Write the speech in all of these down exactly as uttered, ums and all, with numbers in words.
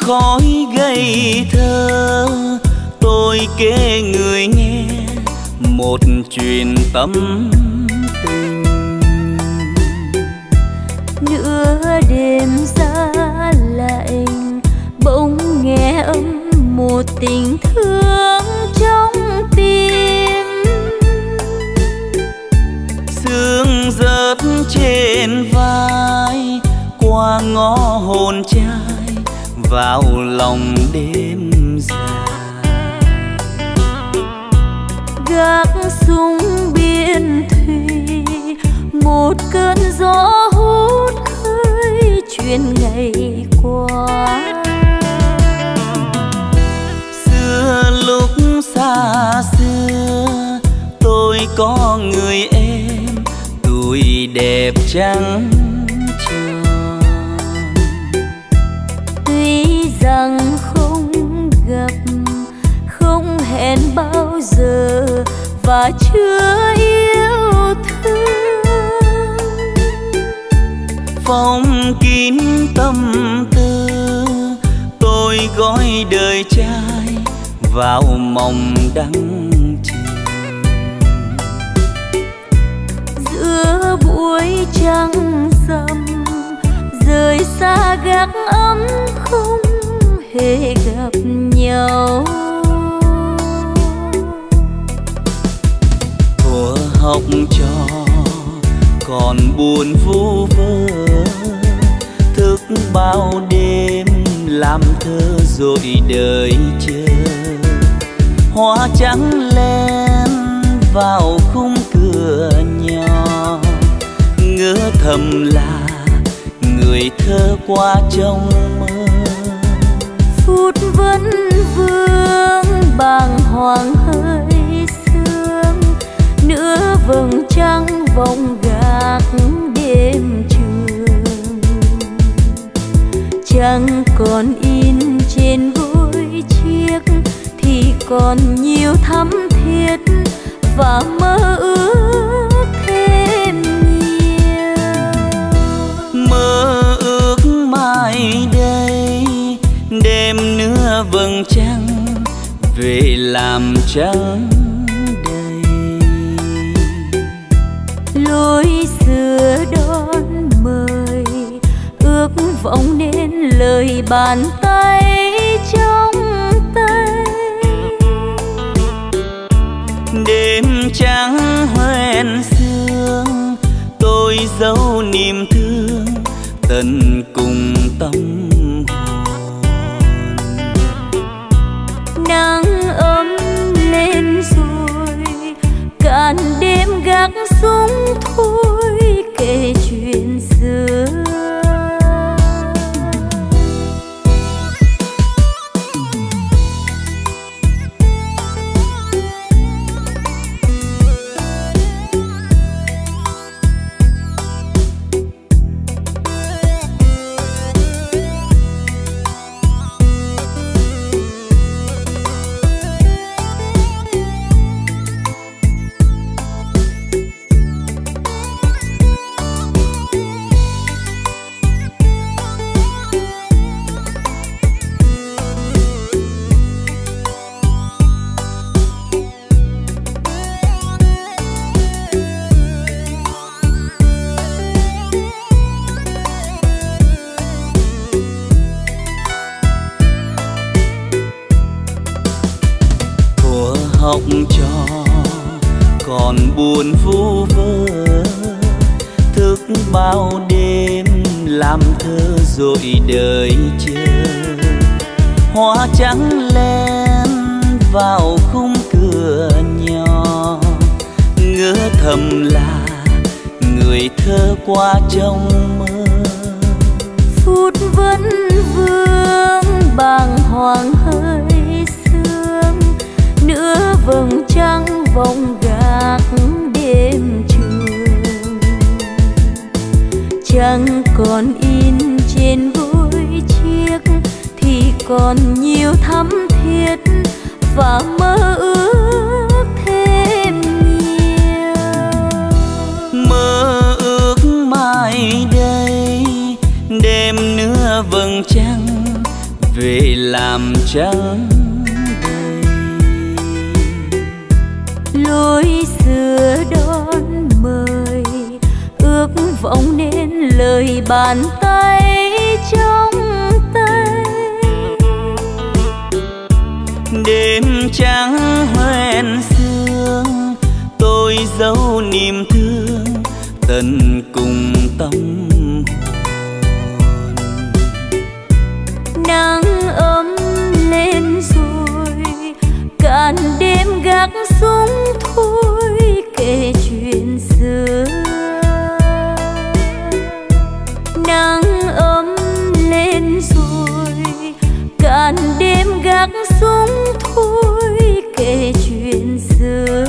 khói ngây thơ, tôi kể người nghe một chuyện tâm tình. Nửa đêm giá lạnh, bỗng nghe âm một tình thương trong tim. Sương rớt trên vai, qua ngõ hồn trai vào lòng đêm dài. Gác súng biên thùy, một cơn gió hút khơi chuyện ngày qua. Xưa lúc xa xưa, tôi có người em tuổi đẹp trắng tròn. Tuy rằng không gặp, không hẹn bao giờ và chưa yêu thương, phong kín tâm tư, tôi gói đời trai vào mộng đắng chìm. giữa buổi trăng rằm, rời xa gác ấm không hề gặp nhau. Thuở học trò còn buồn vu vơ, thức bao đêm làm thơ rồi đời chờ. Hoa trắng len vào khung cửa nhỏ, ngỡ thầm là người thơ qua trong mơ. Phút vẫn vương bàng hoàng hơi sương, nửa vầng trăng vòng gác đêm trường. Chẳng còn in trên gối chiếc, thì còn nhiều thắm thiết và mơ ước thêm nhiều. Mơ ước mai đây, đêm nửa vầng trăng về làm trắng đầy. Lối xưa đón mời, ước vọng nên lời bàn tay trong tay. Đêm trắng hoen sương, tôi giấu niềm thương tận cùng tâm hồn. Nắng ấm lên rồi, cạn đêm gác súng thôi kể chuyện xưa. Học trò còn buồn vu vơ, thức bao đêm làm thơ rồi đời chờ. Hoa trắng len vào khung cửa nhỏ, ngỡ thầm là người thơ qua trong mơ. Phút vẫn vương bàng hoàng hơi sương, nửa vầng trăng vòng gác đêm trường. Chẳng còn in trên gối chiếc, thì còn nhiều thắm thiết và mơ ước thêm nhiều. Mơ ước mai đây, đêm nửa vầng trăng về làm trắng đầy. Lối xưa đón mời ước vọng nên lời bàn tay trong tay. Đêm trắng hoen sương tôi giấu niềm thương tận cùng tâm hồn. Nắng ấm lên rồi cạn đêm gác súng thôi kể chuyện xưa. Nắng ấm lên rồi cạn đêm gác súng thôi kể chuyện xưa.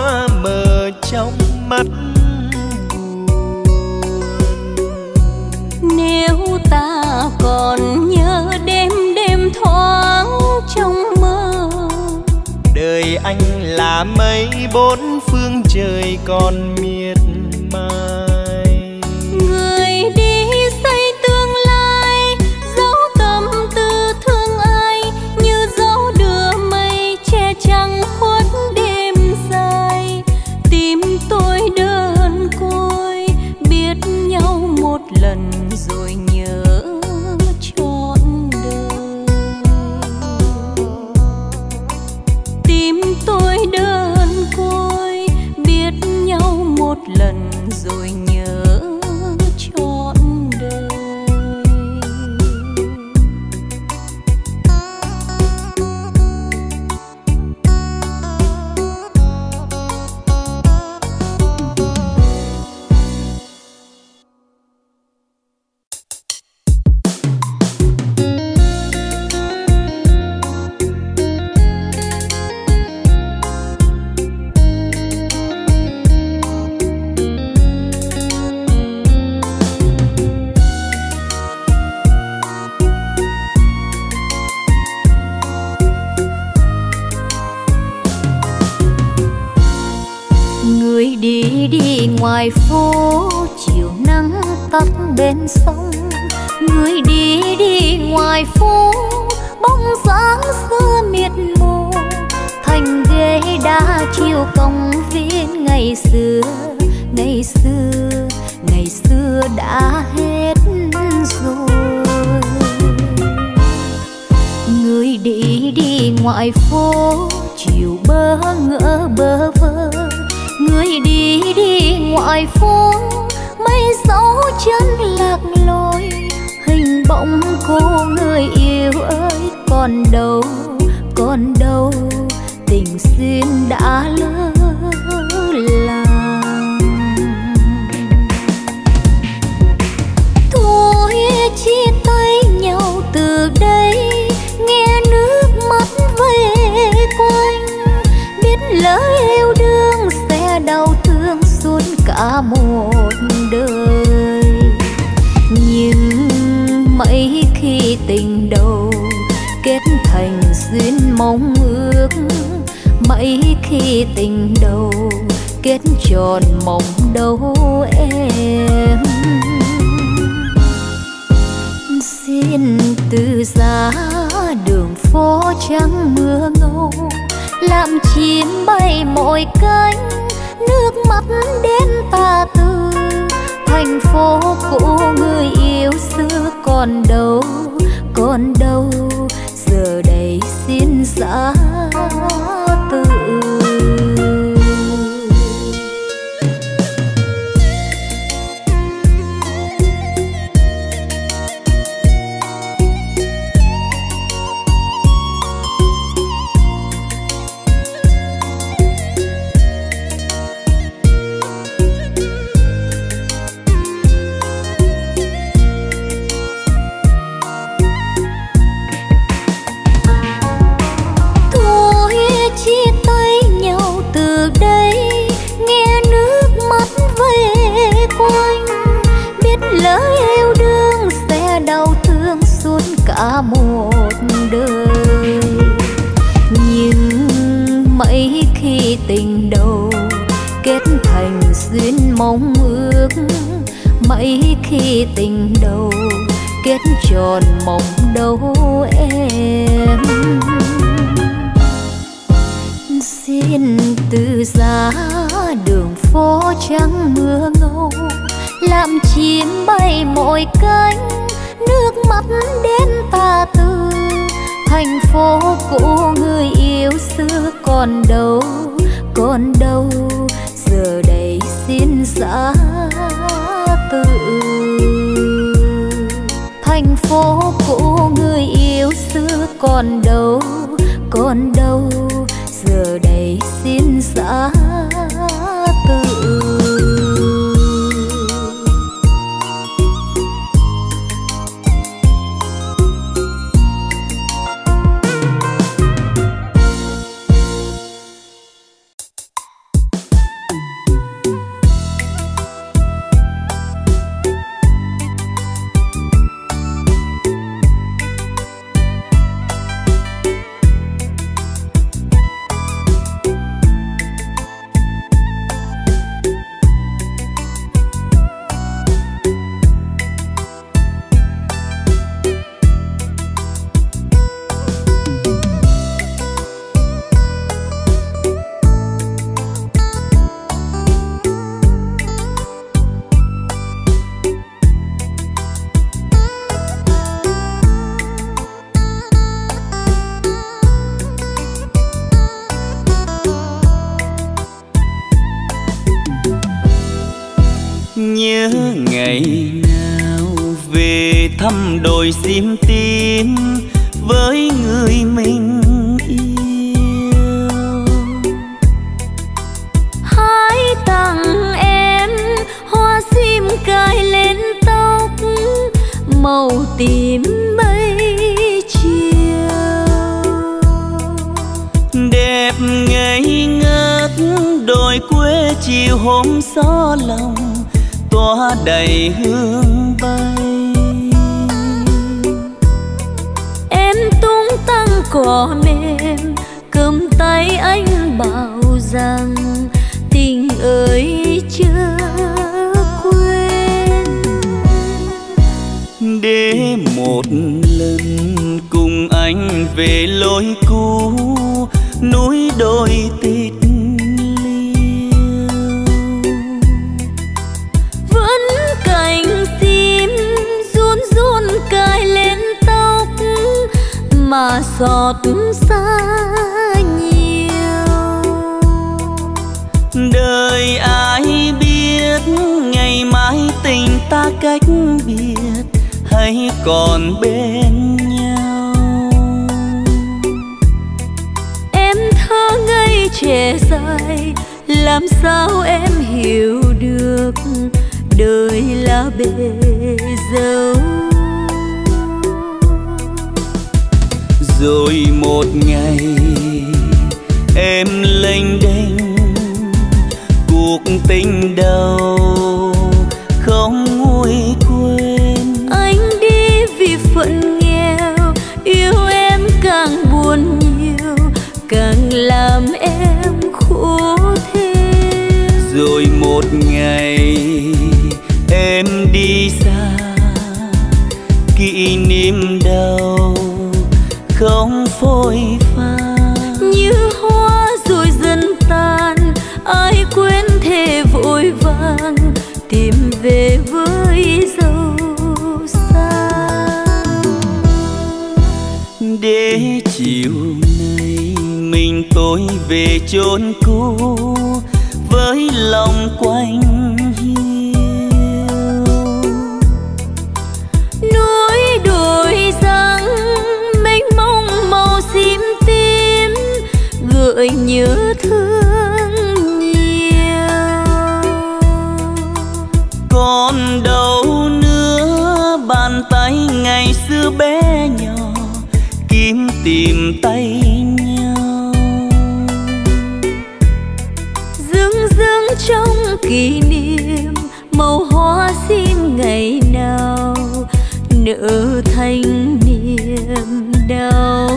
hoa mờ trong mắt buồn. Nếu ta còn nhớ đêm đêm thoáng trong mơ, đời anh là mây bốn phương trời còn miệt mài. người đi xây tương lai, dấu tâm tư thương ai, như dấu đưa mây che trăng khuất đêm dài. Tim tôi đơn côi, biết nhau một lần rồi nhớ trọn đời. Tim tôi đơn côi, biết nhau một lần rồi nhớ trọn đời. Người đi đi ngoài phố, chiều nắng tắt bên sông. Người đi đi ngoài phố, bóng dáng xưa miệt mù. Thành ghế đá chiều công viên ngày xưa, ngày xưa, ngày xưa đã hết rồi. Người đi đi ngoài phố, chiều bơ ngỡ bơ vơ. Người đi đi ngoài phố, mấy dấu chân lạc lối. Hình bóng cô người yêu ơi, còn đâu, còn đâu, tình duyên đã lỡ làng. Thôi chia tay nhau từ đây, nghe nước mắt về quanh. Biết lời yêu đương sẽ đau thương suốt cả một đời. Nhưng mấy khi tình đầu kết thành duyên mong ước, mấy khi tình đầu kết tròn mộng đâu em. Xin từ giá đường phố trắng mưa ngâu, làm chim bay mọi cánh, nước mắt đến tà tư. Thành phố cũ người yêu xưa còn đâu, còn đâu, giờ đây xin giã từ. Cả một đời. Nhưng mấy khi tình đầu kết thành duyên mong ước, mấy khi tình đầu kết tròn mộng đâu em. Xin từ giá đường phố trắng mưa ngâu, làm chim bay mọi cánh, nước mắt đến tà tư. Thành phố cũ người yêu xưa còn đâu, còn đâu, giờ đây xin giã từ. Thành phố cũ người yêu xưa còn đâu, còn đâu, giờ đây xin giã từ. nhớ ngày nào về thăm đồi sim tím với người mình yêu. Hãy tặng em hoa sim cài lên tóc màu tím mây chiều, đẹp ngây ngất đồi quê chiều hôm gió lòng tỏa đầy hương bay. em tung tăng cỏ mềm cầm tay anh bảo rằng tình ơi chưa quên. Để một lần cùng anh về lối cũ núi đồi tịch liêu, vẫn cành sim run run cài lên tóc mà xót xa nhiều. đời ai biết ngày mai tình ta cách biệt hay còn bên nhau. Em thơ ngây trẻ dại làm sao em hiểu được đời là bể dâu. Rồi một ngày em lênh đênh cuộc tình đầu không nguôi quên. Anh đi vì phận nghèo yêu em càng buồn nhiều càng làm em khổ thêm. Rồi một ngày em đi xa kỷ niệm đau không phôi pha. Như hoa rồi dần tan ai quên thề vội vàng tìm về với dấu xa. Để chiều nay mình tôi về chốn cũ với lòng quanh hiu. Núi đồi giăng mênh mông màu sim tím gợi nhớ thương nhiều. Còn đâu nữa bàn tay ngày xưa bé nhỏ kiếm tìm tay nhau. Dương dương trong kỷ niệm màu hoa sim ngày nào nở thành niềm đau.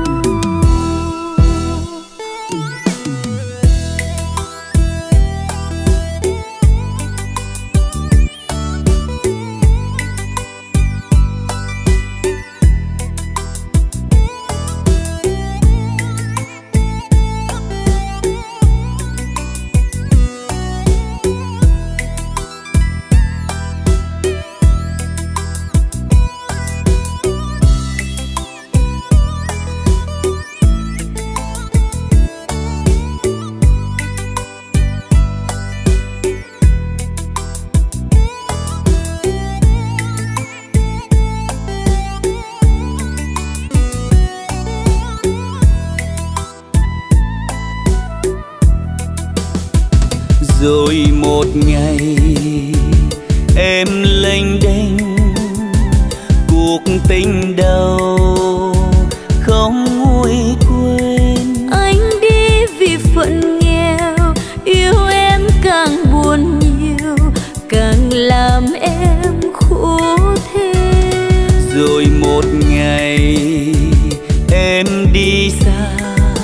Rồi một ngày em lênh đênh cuộc tình đầu không nguôi quên. Anh đi vì phận nghèo yêu em càng buồn nhiều càng làm em khổ thêm. Rồi một ngày em đi xa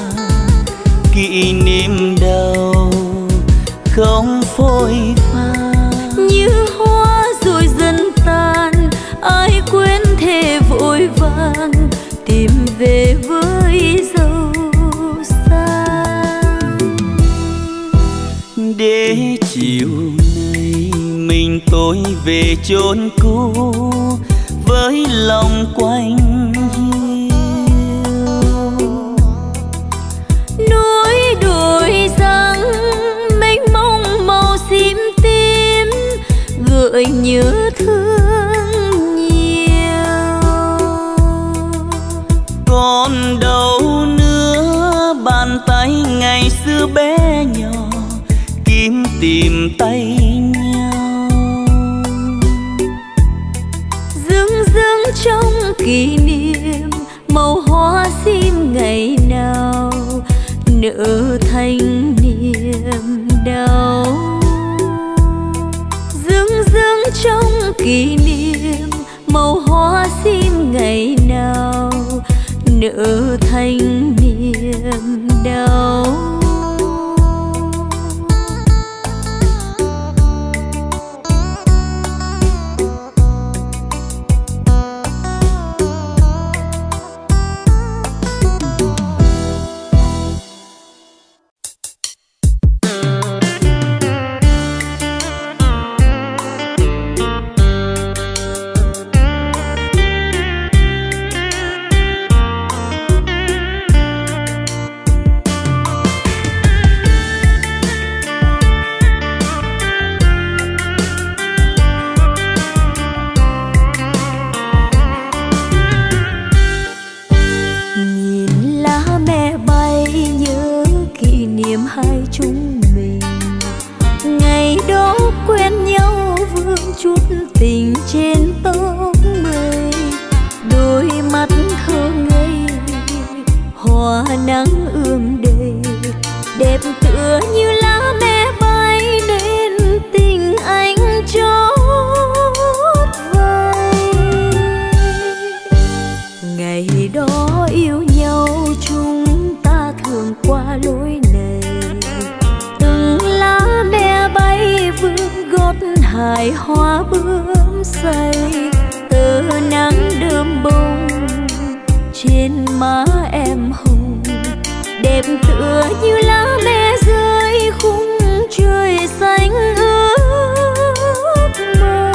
kỷ niệm đau không phôi pha. Như hoa rồi dần tan ai quên thề vội vàng tìm về với dấu xa. Để chiều nay mình tôi về chốn cũ với lòng quanh hiu. Núi đồi giăng mênh mông màu sim tím gợi gợi nhớ thương nhiều. Còn đâu nữa bàn tay ngày xưa bé nhỏ kiếm tìm tay nhau, dương dương trong kỷ niệm màu hoa sim ngày nào nỡ thành niềm đau. Dương dương trong kỷ niệm màu hoa sim ngày nào nỡ thành niềm đau. hài hoa bướm say tơ nắng đơm bông trên má em hồng, đẹp tựa như lá me rơi khung trời xanh ước mơ.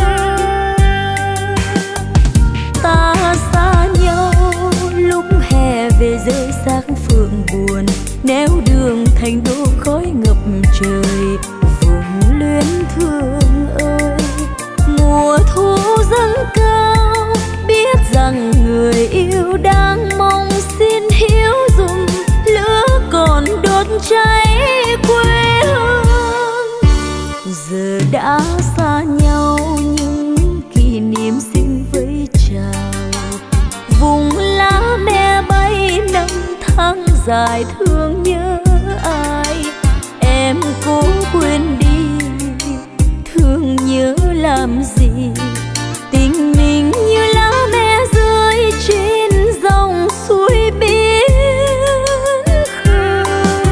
Ta xa nhau lúc hè về rơi xác phượng buồn, néo đường thành đô khói ngập trời. Vùng luyến thương ơi, mùa thu dâng cao, biết rằng người yêu đang mong xin hiếu dùm lửa còn đốt cháy quê hương. Giờ đã xa nhau nhưng kỷ niệm xin vẫy chào, vùng lá me bay năm tháng dài thương nhớ ai. Em cố quên đi, thương nhớ làm gì, tình mình như lá me rơi trên dòng suối biển khơi.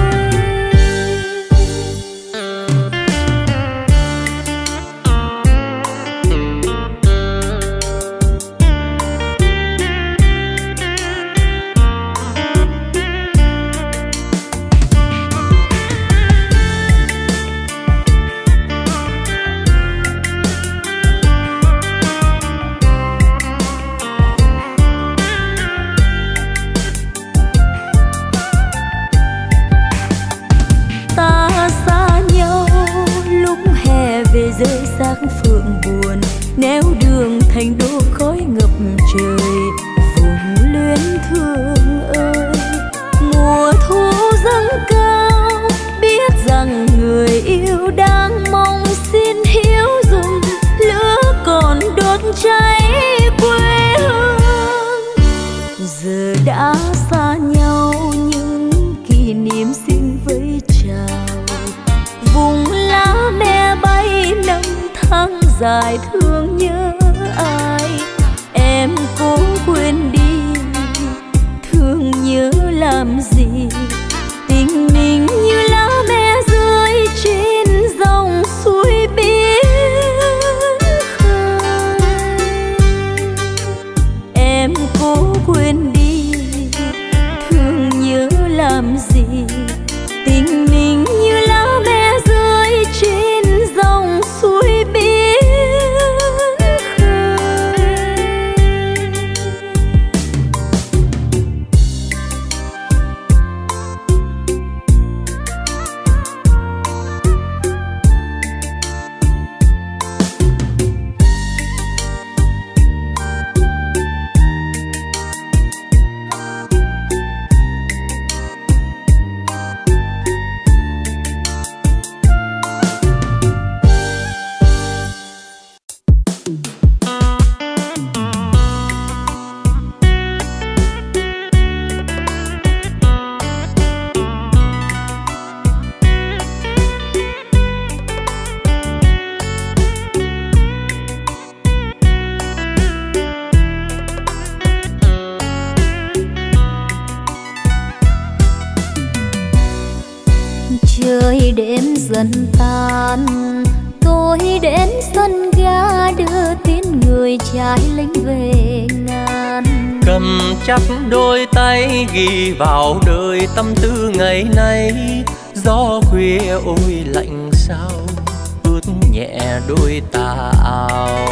Rơi xác phượng buồn, néo đường thành đô khói ngập trời. Vùng luyến thương ơi, mùa thu dâng cao, biết rằng người yêu đang mong xin hiếu dùm lửa còn đốt cháy quê hương. Giờ đã xa nhau nhưng kỷ niệm xin vẫy chào, vùng lá me bay năm tháng dài thương nhớ ai. Em cố quên đi, thương nhớ làm gì, tình mình như lá me rơi trên dòng suối biển khơi. Em cố quên đi, thương nhớ làm gì, tình mình như lá me rơi trên dòng suối biển khơi. đêm dần tan, tôi đến sân ga đưa tin người trai lính về ngàn. Cầm chắc đôi tay ghi vào đời tâm tư ngày nay, gió khuya ôi lạnh sao ướt nhẹ đôi tà áo.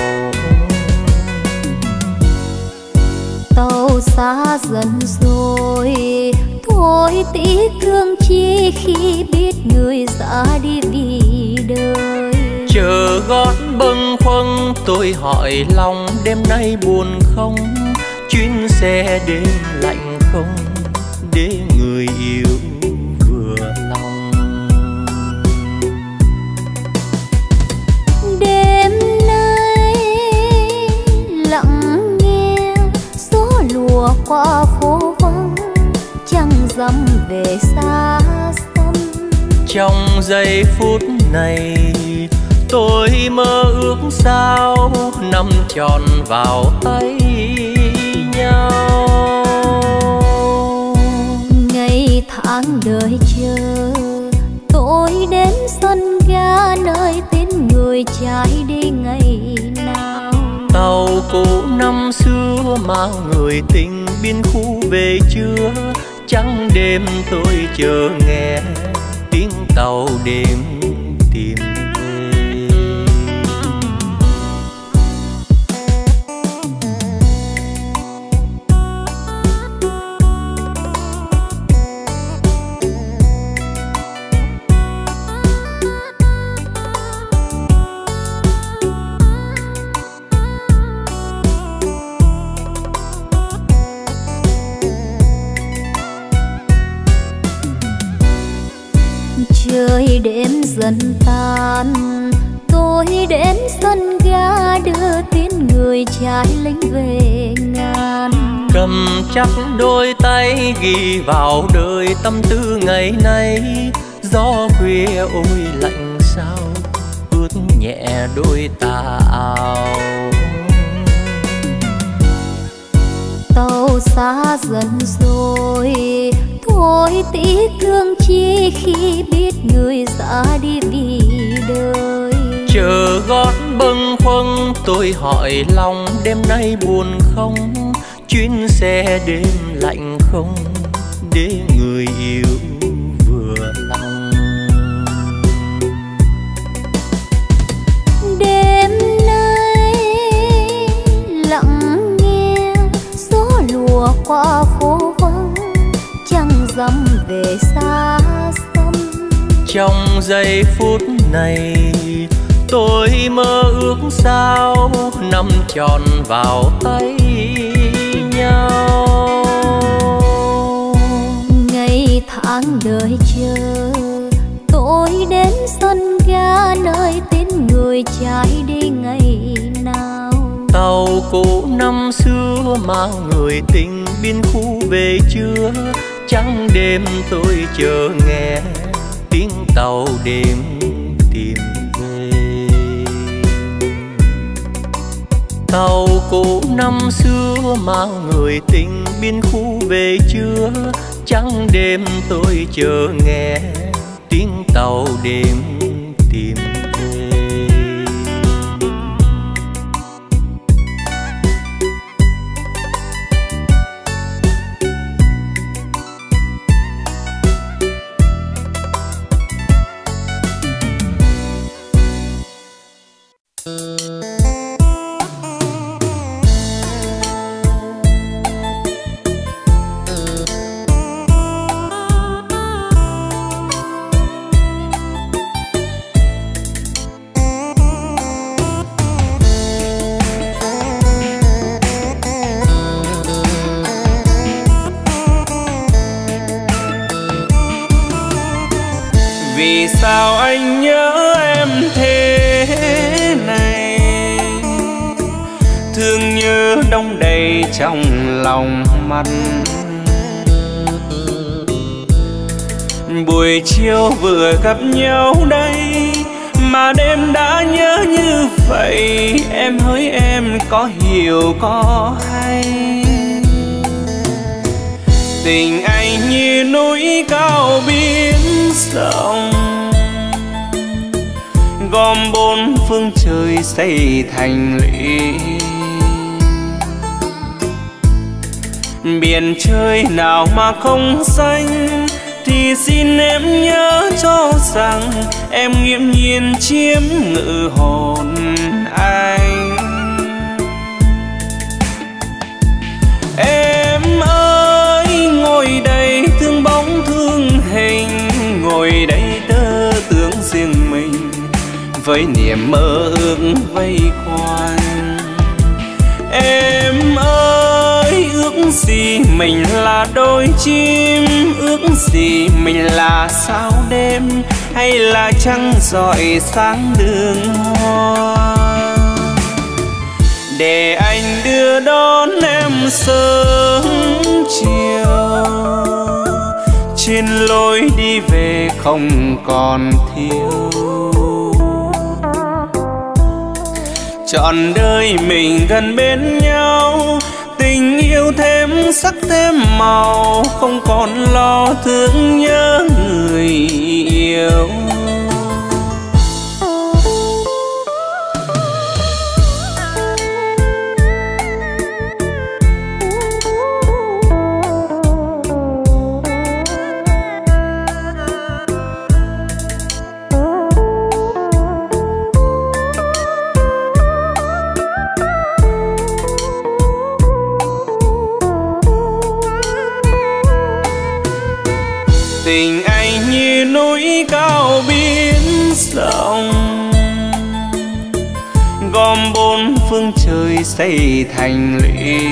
Tàu xa dần rồi, thôi tiếc thương chi khi biết người ra đi vì đời. Chờ gót bâng khuâng tôi hỏi lòng đêm nay buồn không, chuyến xe đêm lạnh không để người yêu vừa lòng. Đêm nay lặng nghe gió lùa qua phố vắng, chẳng dặm về xa xăm. Trong giây phút này tôi mơ ước sao năm tròn vào tay nhau. Ngày tháng đợi chờ tôi đến sân ga nơi tên người trai đi ngày nào. Tàu cũ năm xưa mang người tình biên khu về chưa, trắng đêm tôi chờ nghe tiếng tàu đêm tìm về. Trời đêm dần tan, tôi đến sân ga đưa tin người trai lính về ngàn. Cầm chắc đôi tay ghi vào đời tâm tư ngày nay, gió khuya ôi lạnh sao ướt nhẹ đôi tà áo. Tàu xa dần rồi, thôi tiếc thương chi khi biết người ra đi vì đời. Chờ gót bâng khuâng tôi hỏi lòng đêm nay buồn không, chuyến xe đêm lạnh không để người yêu vừa lòng. Đêm nay lặng nghe gió lùa qua phố vắng, chẳng dặm về xa xăm. Trong giây phút này tôi mơ ước sao năm tròn vào tay nhau. Ngày tháng đợi chờ tôi đến sân ga nơi tên người trai đi ngày nào. Tàu cũ năm xưa mang người tình biên khu về chưa, trắng đêm tôi chờ nghe tiếng tàu đêm tìm về. Tàu cũ năm xưa mang người tình biên khu về chưa, trắng đêm tôi chờ nghe tiếng tàu đêm tìm về. Vì sao anh nhớ em thế này, thương nhớ đong đầy trong lòng mắt. Buổi chiều vừa gặp nhau đây mà đêm đã nhớ như vậy. Em hỡi em có hiểu có hay, tình anh như núi cao biển rộng, gom bốn phương trời xây thành lũy. Biển trời nào mà không xanh thì xin em nhớ cho rằng em nghiễm nhiên chiếm ngự hồn anh. Em ơi ngồi đây thương bóng thương hình, ngồi đây tơ tưởng riêng mình với niềm mơ ước vây quanh. Em ơi ước gì mình là đôi chim, ước gì mình là sao đêm hay là trăng rọi sáng đường hoa, để anh đưa đón em sớm chiều trên lối đi về không còn thiếu. Trọn đời mình gần bên nhau, tình yêu thêm sắc thêm màu, không còn lo thương nhớ người yêu. Tình anh như núi cao biển rộng, gom bốn phương trời xây thành lũy.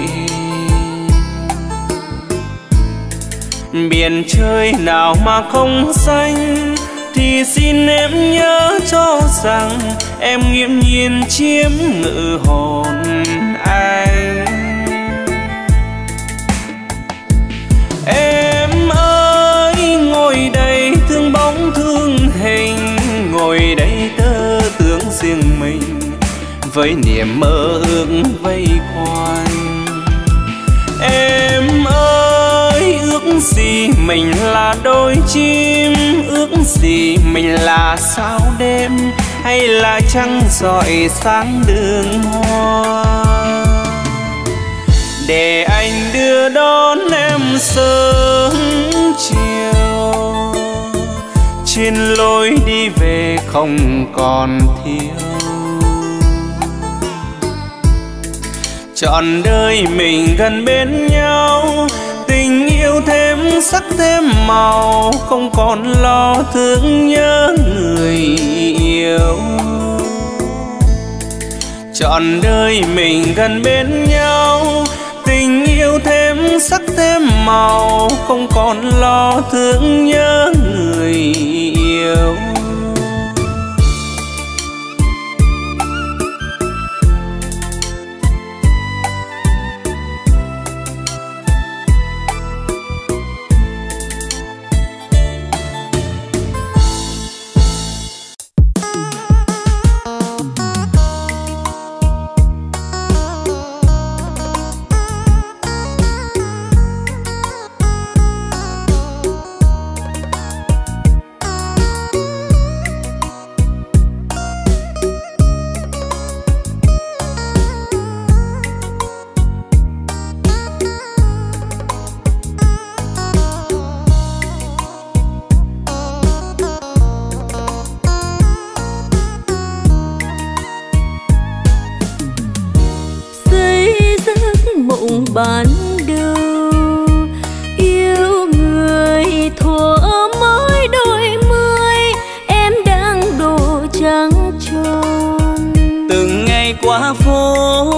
Biển trời nào mà không xanh thì xin em nhớ cho rằng em nghiễm nhiên chiếm ngự hồn anh. Em ngồi đây thương bóng thương hình, ngồi đây tơ tưởng riêng mình với niềm mơ ước vây quanh. Em ơi ước gì mình là đôi chim, ước gì mình là sao đêm hay là trăng rọi sáng đường hoa, để anh đưa đón em sớm chiều trên lối đi về không còn thiếu. Trọn đời mình gần bên nhau, tình yêu thêm sắc thêm màu, không còn lo thương nhớ người yêu. Trọn đời mình gần bên nhau, tình yêu thêm sắc thêm màu, không còn lo thương nhớ người yêu. ban đầu yêu người thuở mới đôi mươi, em đang độ trắng tròn. Từng ngày qua phố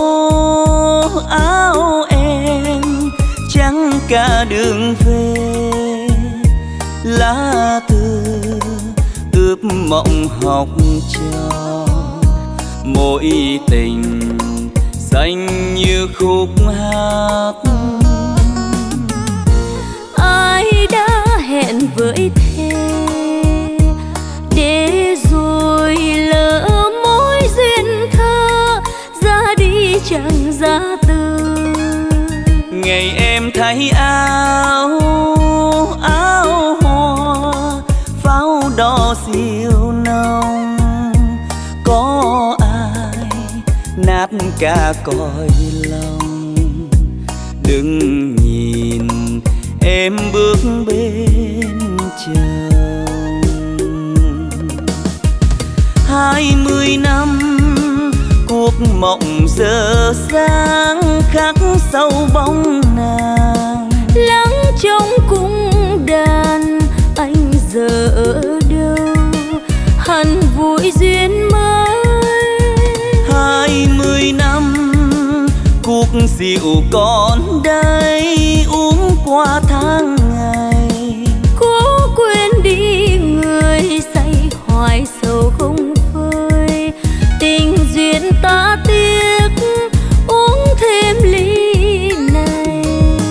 áo em trắng cả đường về, lá thư ướp mộng học trò, mỗi tình xanh như khúc hát. Ai đã hẹn với thề để rồi lỡ mối duyên thơ, ra đi chẳng ra từ. Ngày em thấy áo áo hoa pháo đỏ siêu nồng, hát ca cõi lòng. Đừng nhìn em bước bên chồng. Hai mươi năm cuộc mộng giờ sáng khắc sâu bóng nàng. Lắng trong cung đàn anh giờ ở đâu, hẳn vui duyên mới. Hai mươi năm cuộc rượu còn đây uống qua tháng ngày. Cố quên đi người say hoài sầu không phơi. Tình duyên ta tiếc uống thêm ly này.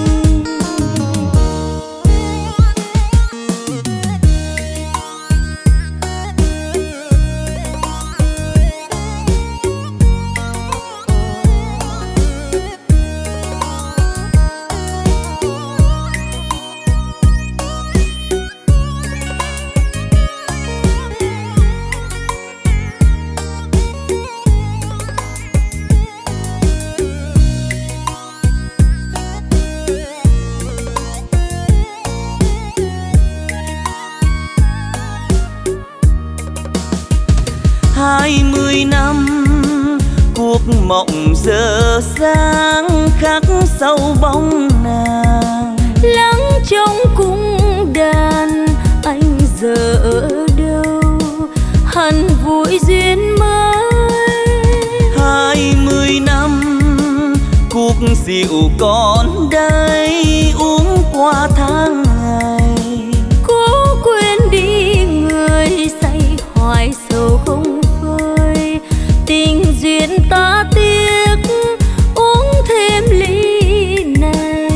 Hai mươi năm cuộc mộng giờ sáng khắc sâu bóng nàng. Lắng trong cung đàn anh giờ ở đâu, hẳn vui duyên mới. Hai mươi năm cuộc rượu còn đây uống qua tháng ngày. Cố quên đi người say hoài sầu không phơi. Tình duyên ta tiếc uống thêm ly này.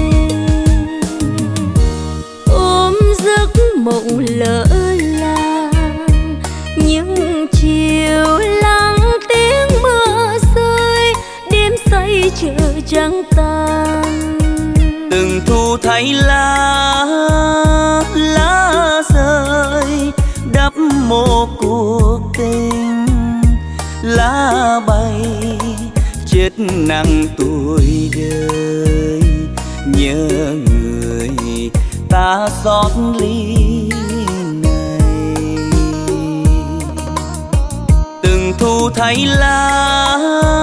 Ôm giấc mộng lỡ làng những chiều lắng tiếng mưa rơi. Đêm say chờ trắng tan. Từng thu thấy lá lá rơi đắp mô cuộc tình. Lá bay chết nặng tuổi đời. Nhớ người ta xót ly này. Từng thu thấy lá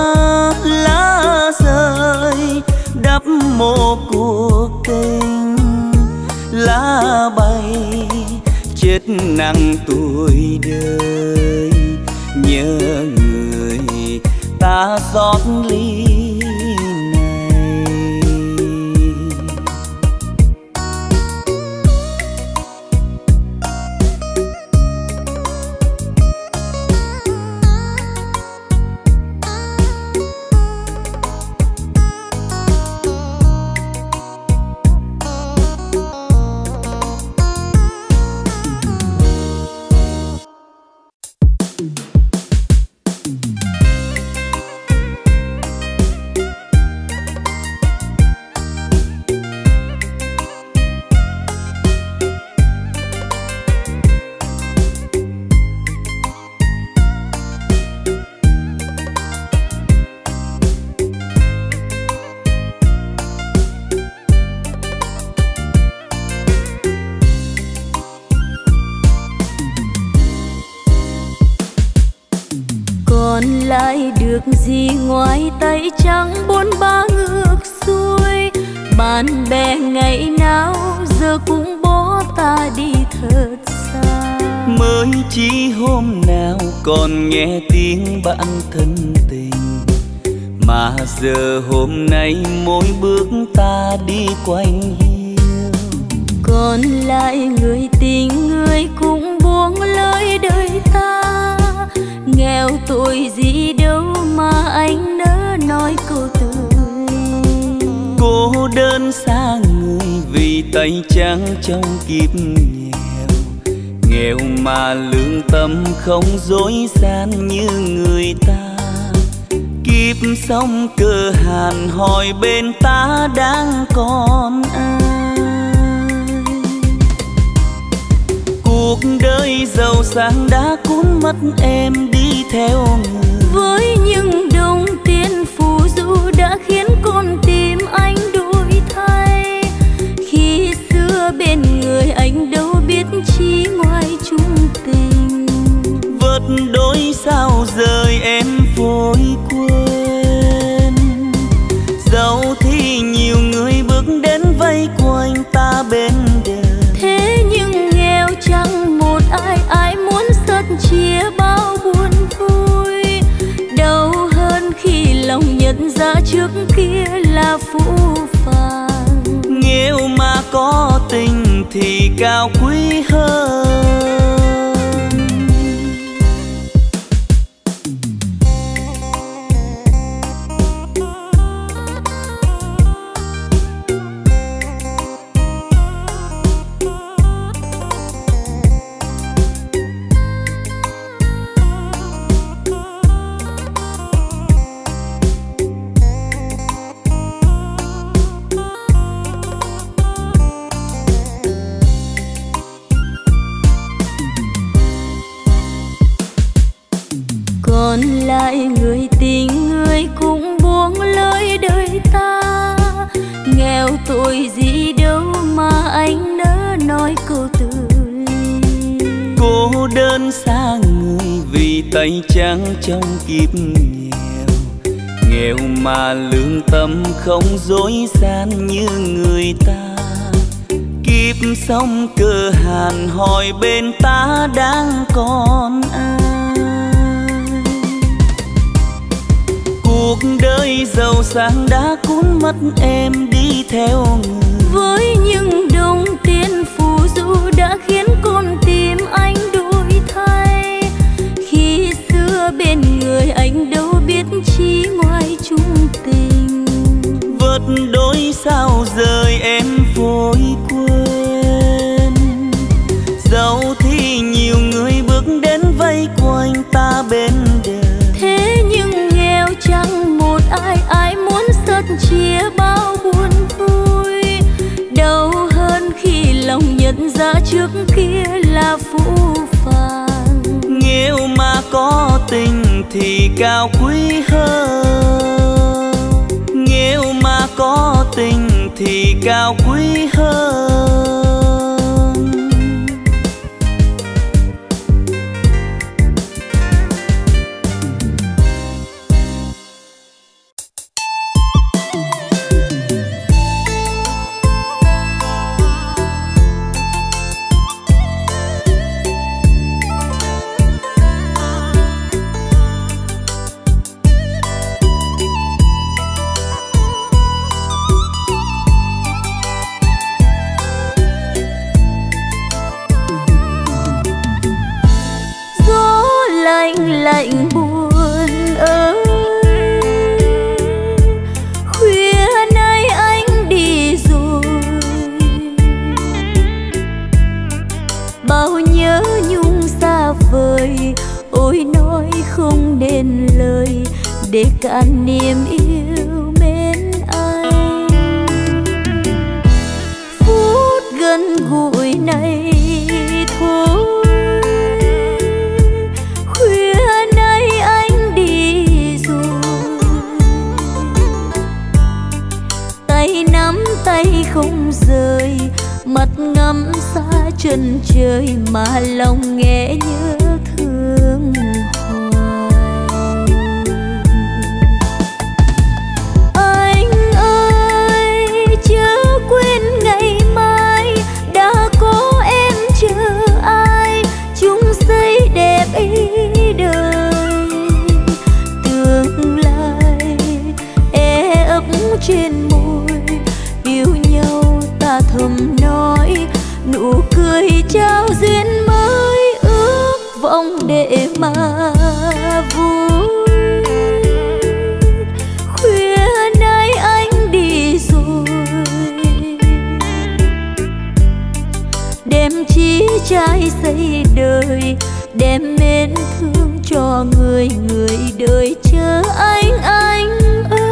lá rơi đắp mô cuộc tình. Lá bay chết nặng tuổi đời. Nhớ người ta xót ly này. Còn lại được gì ngoài tay trắng bốn ba ngược xuôi. Bạn bè ngày nào giờ cũng bỏ ta đi thật xa. Mới chỉ hôm nào còn nghe tiếng bạn thân tình, mà giờ hôm nay mỗi bước ta đi quanh hiu. Còn lại người tình người cũng buông lơi đời ta. Nghèo tuổi gì đâu mà anh nỡ nói câu từ ly. Cô đơn xa người vì tay trắng trong kiếp nghèo. Nghèo mà lương tâm không dối gian như người ta. Kiếp sống cơ hàn hỏi bên ta đang còn ai. Cuộc đời giàu sang đã cuốn mất em đi theo người. Với những đồng tiền đôi sao rời em vội quên. Dẫu thì nhiều người bước đến vây quanh ta bên đời, thế nhưng nghèo chẳng một ai ai muốn sớt chia bao buồn vui. Đau hơn khi lòng nhận ra trước kia là phũ phàng. Nghèo mà có tình thì cao quý hơn. Còn lại người tình người cũng buông lối đời ta. Nghèo tội gì đâu mà anh nỡ nói câu từ ly. Cô đơn xa người vì tay trắng trong kiếp nghèo. Nghèo mà lương tâm không dối gian như người ta. Kiếp sống cơ hàn hỏi bên ta đang còn ai. Cuộc đời giàu sang đã cuốn mất em đi theo người. Với những đồng tiền phù du đã khiến con tim anh đổi thay. Khi xưa bên người anh đâu biết chi ngoài chung tình. Vớt đôi sao rời em vội quên. Dẫu thì nhiều người bước đến vây quanh ta bên đời, thế nhưng nghèo chẳng một ai ai muốn sớt chia bao buồn vui. Đau hơn khi lòng nhận ra trước kia là phũ phàng. nghèo mà có tình thì cao quý hơn. Nghèo mà có tình thì cao quý hơn. Lạnh buồn ơi, khuya nay anh đi rồi. Bao nhớ nhung xa vời, ôi nói không nên lời để cạn niềm yêu mến anh. Phút gần gũi này thôi, tay không rời, mắt ngắm xa chân trời mà lòng nghe nhớ thương hoài. Anh ơi chớ quên ngày mai đã có em chờ ai, chung xây đẹp ý đời. Tương lai e ấp trên yêu nhau ta thầm nói, nụ cười trao duyên mới ước vọng để mà vui. Khuya nay anh đi rồi, đem chí trai xây đời, đem mến thương cho người người đời chờ anh anh ơi.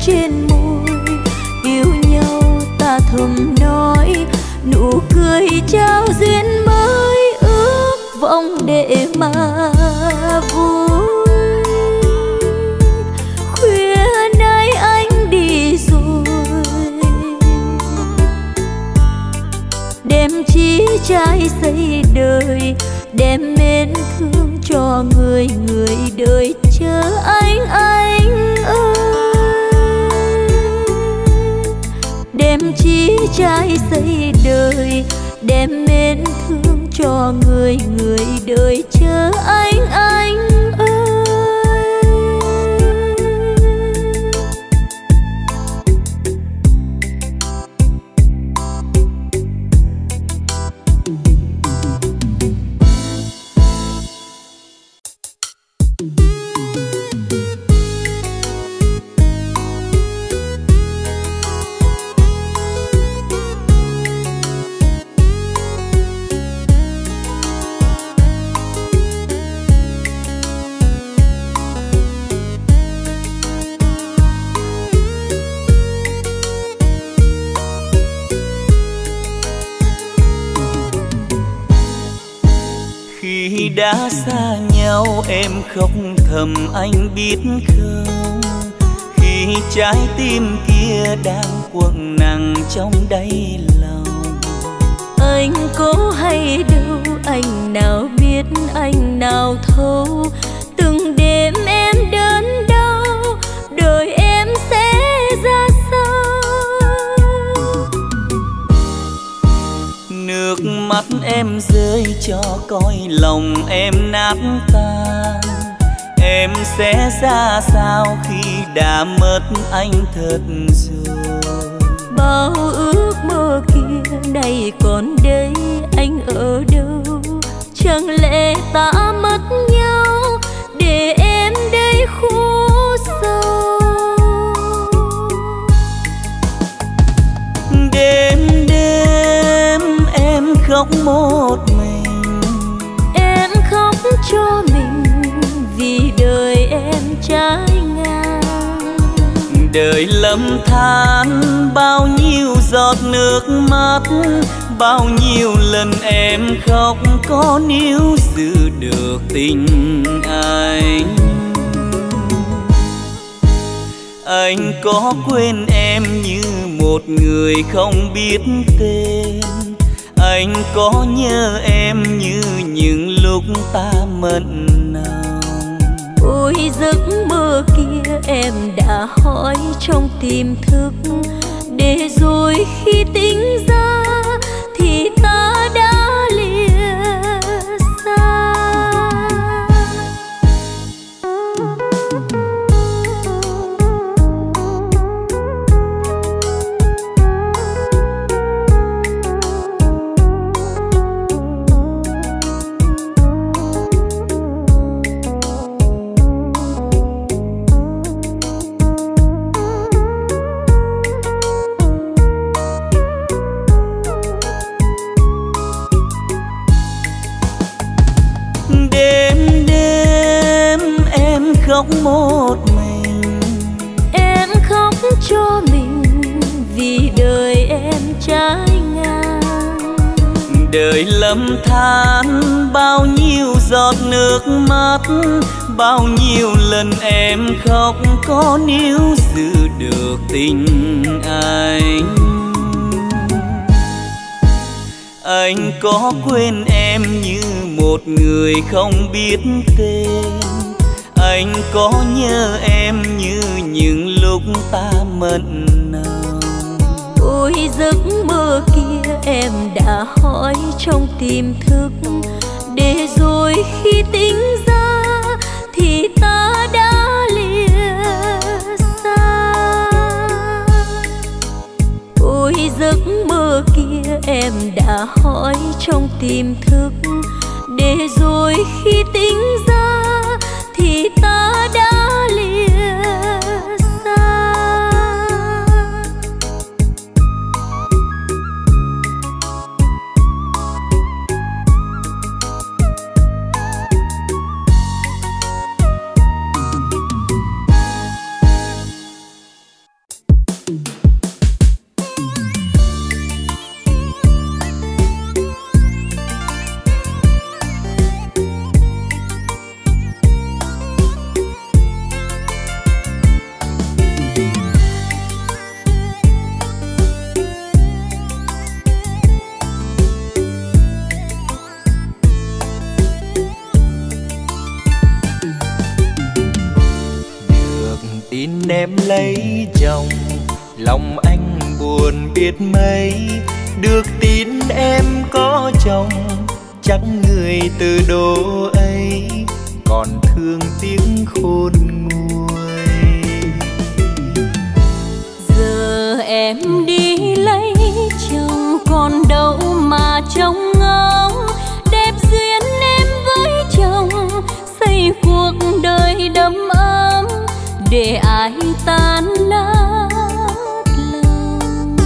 trên môi. Yêu nhau ta thầm nói, nụ cười trao duyên mới, ước vọng để mà vui. Khuya nay anh đi rồi, đem chí trai xây đời, đem mến thương cho người người đời chờ anh anh ơi. Đem chí trai xây đời, đem mến thương cho người người đời chờ anh anh ơi. Khi đã xa nhau em khóc thầm anh biết không? Khi trái tim kia đang quặn nặng trong đáy lòng, anh có hay đâu, anh nào biết, anh nào thấu. Từng đêm em đớn đau, đời em sẽ ra sao? Nước mắt em rơi cho cõi lòng em nát tan. Em sẽ ra sao khi đã mất anh thật rồi? Bao ước mơ kia nay còn đây, anh ở đâu? Chẳng lẽ ta mất nhau để em đây khổ sâu? Đêm đêm em khóc một mình, em khóc cho mình vì đời em trái ngang. đời lầm than bao nhiêu giọt nước mắt, bao nhiêu lần em khóc có níu giữ được tình anh. Anh có quên em như một người không biết tên, anh có nhớ em như những lúc ta mặn nồng. Ôi giấc mơ kia em đã hỏi trong tiềm thức, để rồi khi tỉnh ra thì ta đã lìa xa. Khóc một mình, em khóc cho mình vì đời em trái ngang. đời lầm than bao nhiêu giọt nước mắt, bao nhiêu lần em khóc có níu giữ được tình anh. Anh có quên em như một người không biết tên, anh có nhớ em như những lúc ta mặn nồng. Ôi giấc mơ kia em đã hỏi trong tiềm thức, để rồi khi tỉnh ra thì ta đã lìa xa. Ôi giấc mơ kia em đã hỏi trong tiềm thức, để rồi khi tỉnh ra thì ta đã lìa xa. tin em lấy chồng, lòng anh buồn biết mấy. Được tin em có chồng, chắc người từ độ ấy còn thương tiếng khôn nguôi. Giờ em đi lấy chồng, còn đâu mà trông ngóng. Đẹp duyên em với chồng, xây cuộc đời đầm ấm, để ai tan nát lòng.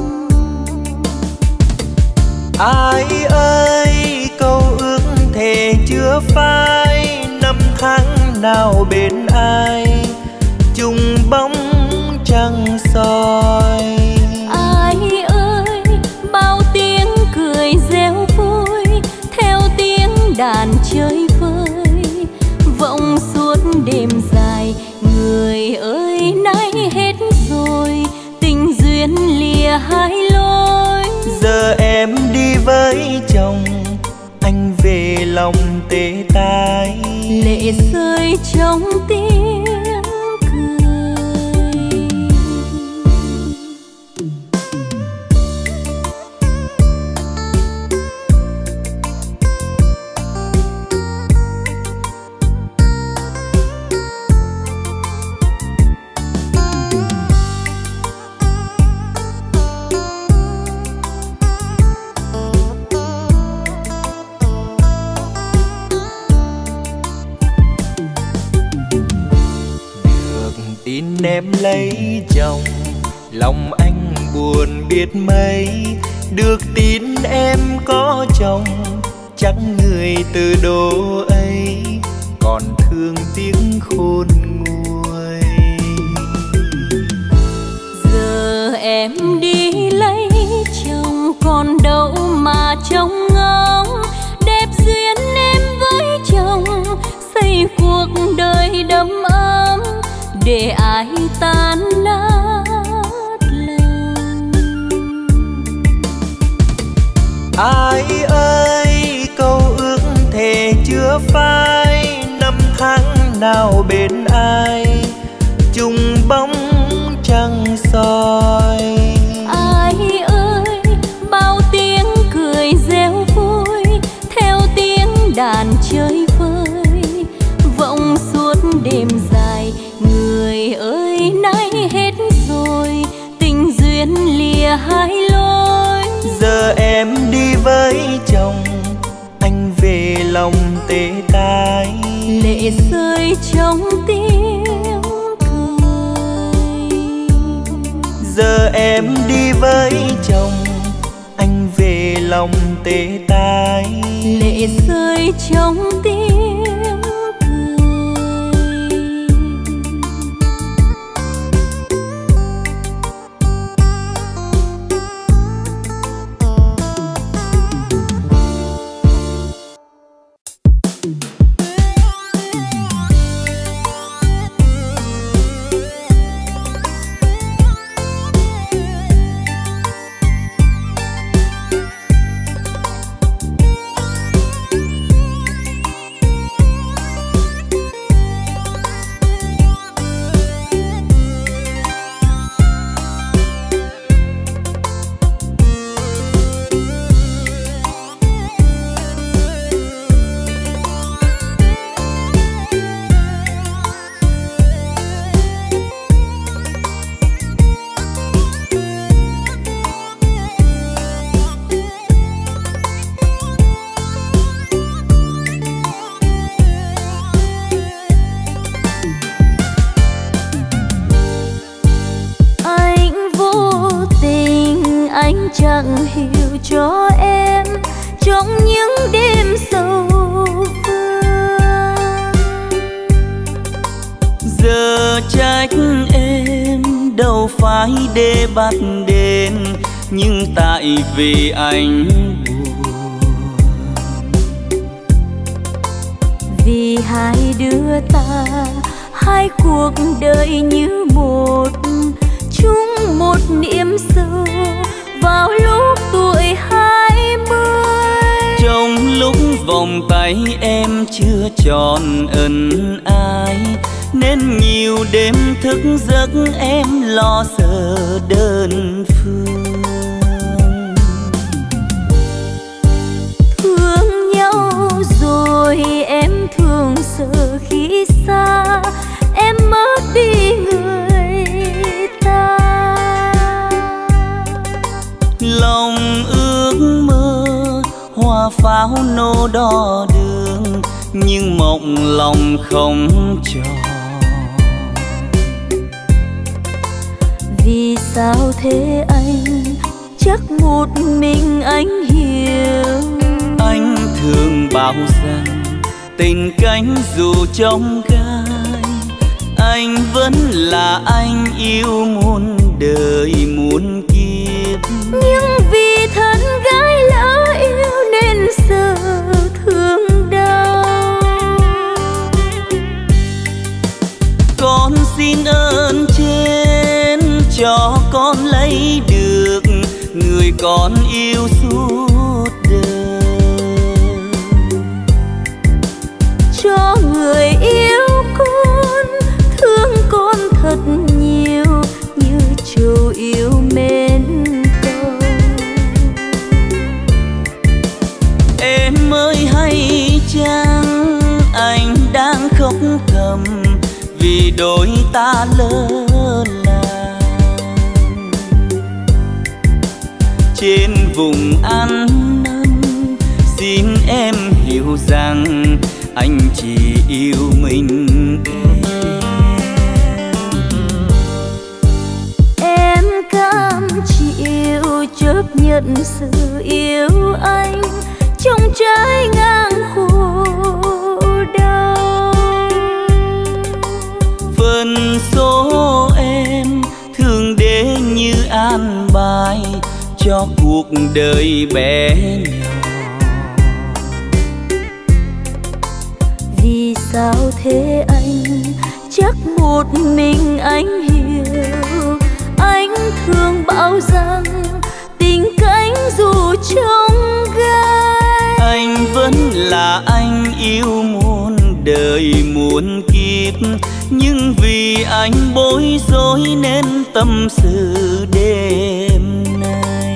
Ai ơi câu ước thề chưa phai, năm tháng nào bên ai chung bóng trăng soi. Ai ơi bao tiếng cười reo vui, theo tiếng đàn chơi vơi, vọng suốt đêm dài. Người ơi nay hết rồi, tình duyên lìa hai lối. Giờ em đi với chồng, anh về lòng tê tái. Lệ rơi trong tiếng cười. Tin em lấy chồng, lòng anh buồn biết mấy. Được tin em có chồng, chắc người từ độ ấy còn thương tiếng khôn nguôi. Giờ em đi lấy chồng, còn đâu mà trông ngóng. Đẹp duyên em với chồng, xây cuộc đời đầm ấm, để ai tan nát lòng. Ai ơi câu ước thề chưa phai, năm tháng nào bên ai chung bóng trăng soi. Ai ơi bao tiếng cười reo vui, theo tiếng đàn chơi vơi, vọng suốt đêm dài. Người ơi nay hết rồi, tình duyên lìa hai lối. Giờ em đi với chồng, anh về lòng tê tái. Lệ rơi trong tiếng cười. Giờ em đi với chồng, anh về lòng tê tái. Lệ rơi trong tiếng cười. Chẳng hiểu cho em trong những đêm sâu vương. Giờ trách em đâu phải để bắt đền, nhưng tại vì anh buồn. Vì hai đứa ta hai cuộc đời như một, chung một niềm sâu vào lúc tuổi hai mươi. Trong lúc vòng tay em chưa tròn ân ai, nên nhiều nhiều đêm thức giấc em lo sợ đơn phương. Thương nhau rồi em thường sợ khi xa em mất đi người ta. Lòng ước mơ hoa pháo nô đỏ đường, nhưng mộng lòng không tròn. Vì sao thế anh, chắc một mình anh hiểu. Anh thường bảo rằng tình cánh dù trong gai, anh vẫn là anh yêu muôn đời muôn kiếp. Nhưng vì thân gái lỡ yêu nên giờ thương đau. Con xin ơn trên cho con lấy được người con yêu suốt đời. Cho người yêu con thương con thật nhiều như trầu yêu mến con. Em ơi hay chăng anh đang khóc thầm vì đôi ta lỡ làng. Trên vùng ăn năn xin em hiểu rằng anh chỉ yêu mình em. Em cam chịu chấp nhận sự yêu anh trong trái ngang khổ đau. Phần số em thường để như an bài cho cuộc đời bé nhỏ. Vì sao thế anh, chắc một mình anh hiểu. Anh thường bảo rằng tình cánh dù trong gai, anh vẫn là anh yêu muôn đời muôn kiếp. Nhưng vì anh bối rối nên tâm sự đêm nay.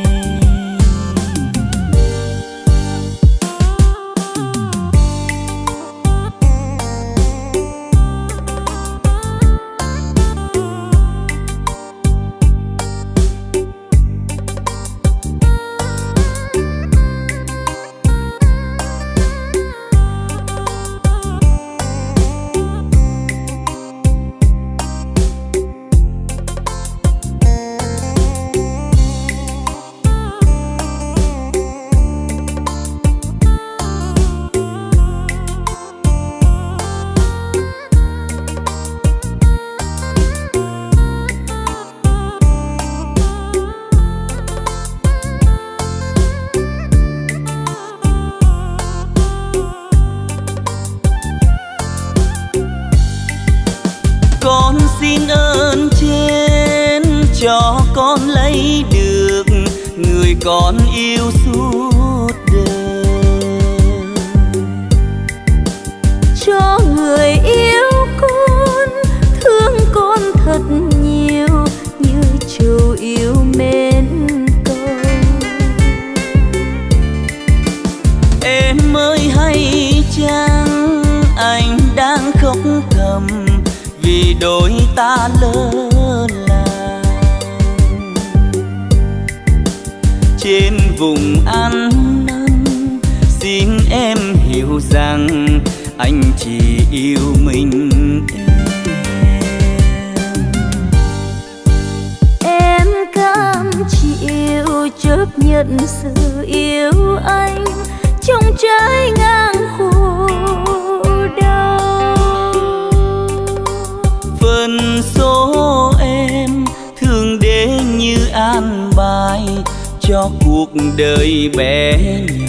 Con xin ơn trên cho con lấy được người con yêu suốt đời. cho người yêu con thương con thật nhiều như trầu yêu mến con. Em ơi hay chăng anh đang khóc thầm vì đôi ta lỡ làng. Trên vùng ăn năn xin em hiểu rằng anh chỉ yêu mình em. Em cam chịu chấp nhận sự yêu anh trong trái ngang khổ đau. Phần số em thường để như an bài cho cuộc đời bé nhỏ.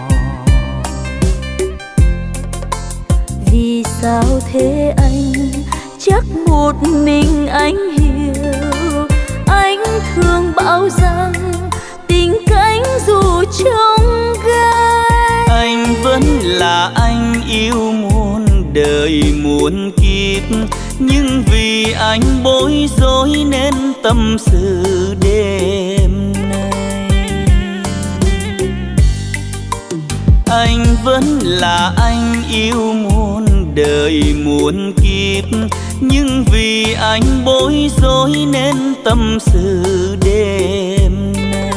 Vì sao thế anh, chắc một mình anh hiểu. Anh thường bảo rằng tình cánh dù trong gai, Anh vẫn là anh yêu muôn đời muôn kiếp, nhưng vì anh bối rối nên tâm sự đêm nay. Anh vẫn là anh yêu muôn đời muôn kiếp, nhưng vì anh bối rối nên tâm sự đêm nay.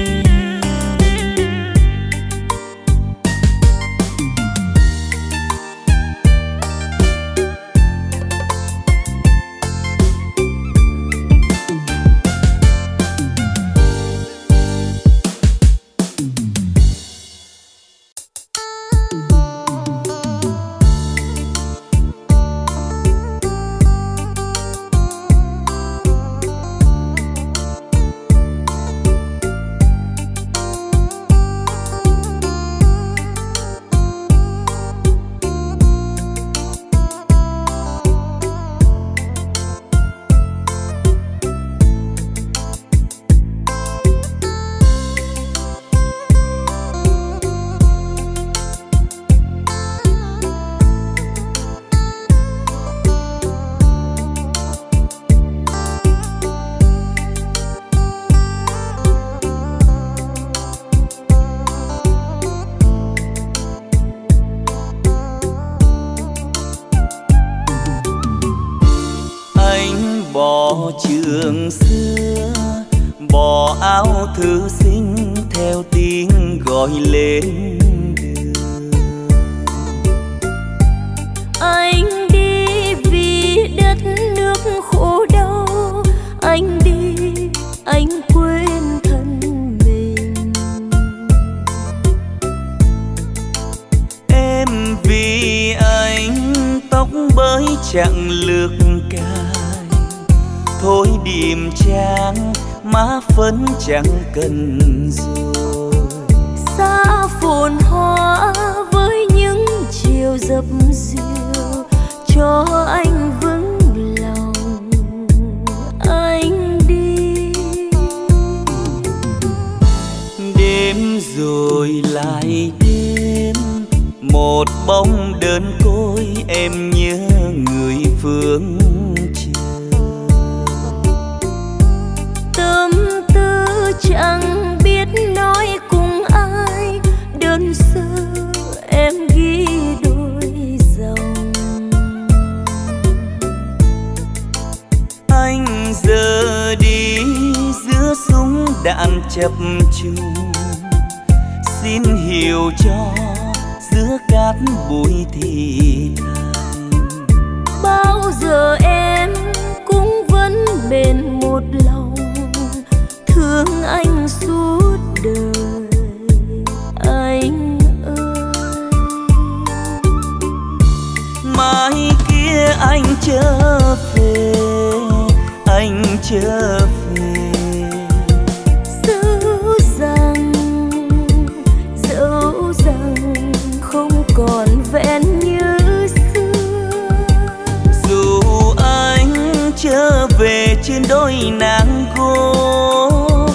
Trường xưa bỏ áo thư sinh theo tiếng gọi lên đường. Anh đi vì đất nước khổ đau, anh đi anh quên thân mình. Em vì anh tóc bới chẳng lược cài, thôi điềm trang má phấn chẳng cần rồi. Xa phồn hoa với những chiều dập dìu, cho anh vững lòng anh đi. Đêm rồi lại đêm, một bóng đơn côi em nhớ người phương chẳng biết nói cùng ai, đơn sơ em ghi đôi dòng. Anh giờ đi giữa súng đạn chập trùng, xin hiểu cho giữa cát bụi thì thành. Bao giờ em cũng vẫn bền một lòng, thương anh suốt đời anh ơi. Mai kia anh trở về, anh trở về. Dẫu rằng, dẫu rằng không còn vẹn như xưa. Dù anh trở về trên đôi nàng gỗ,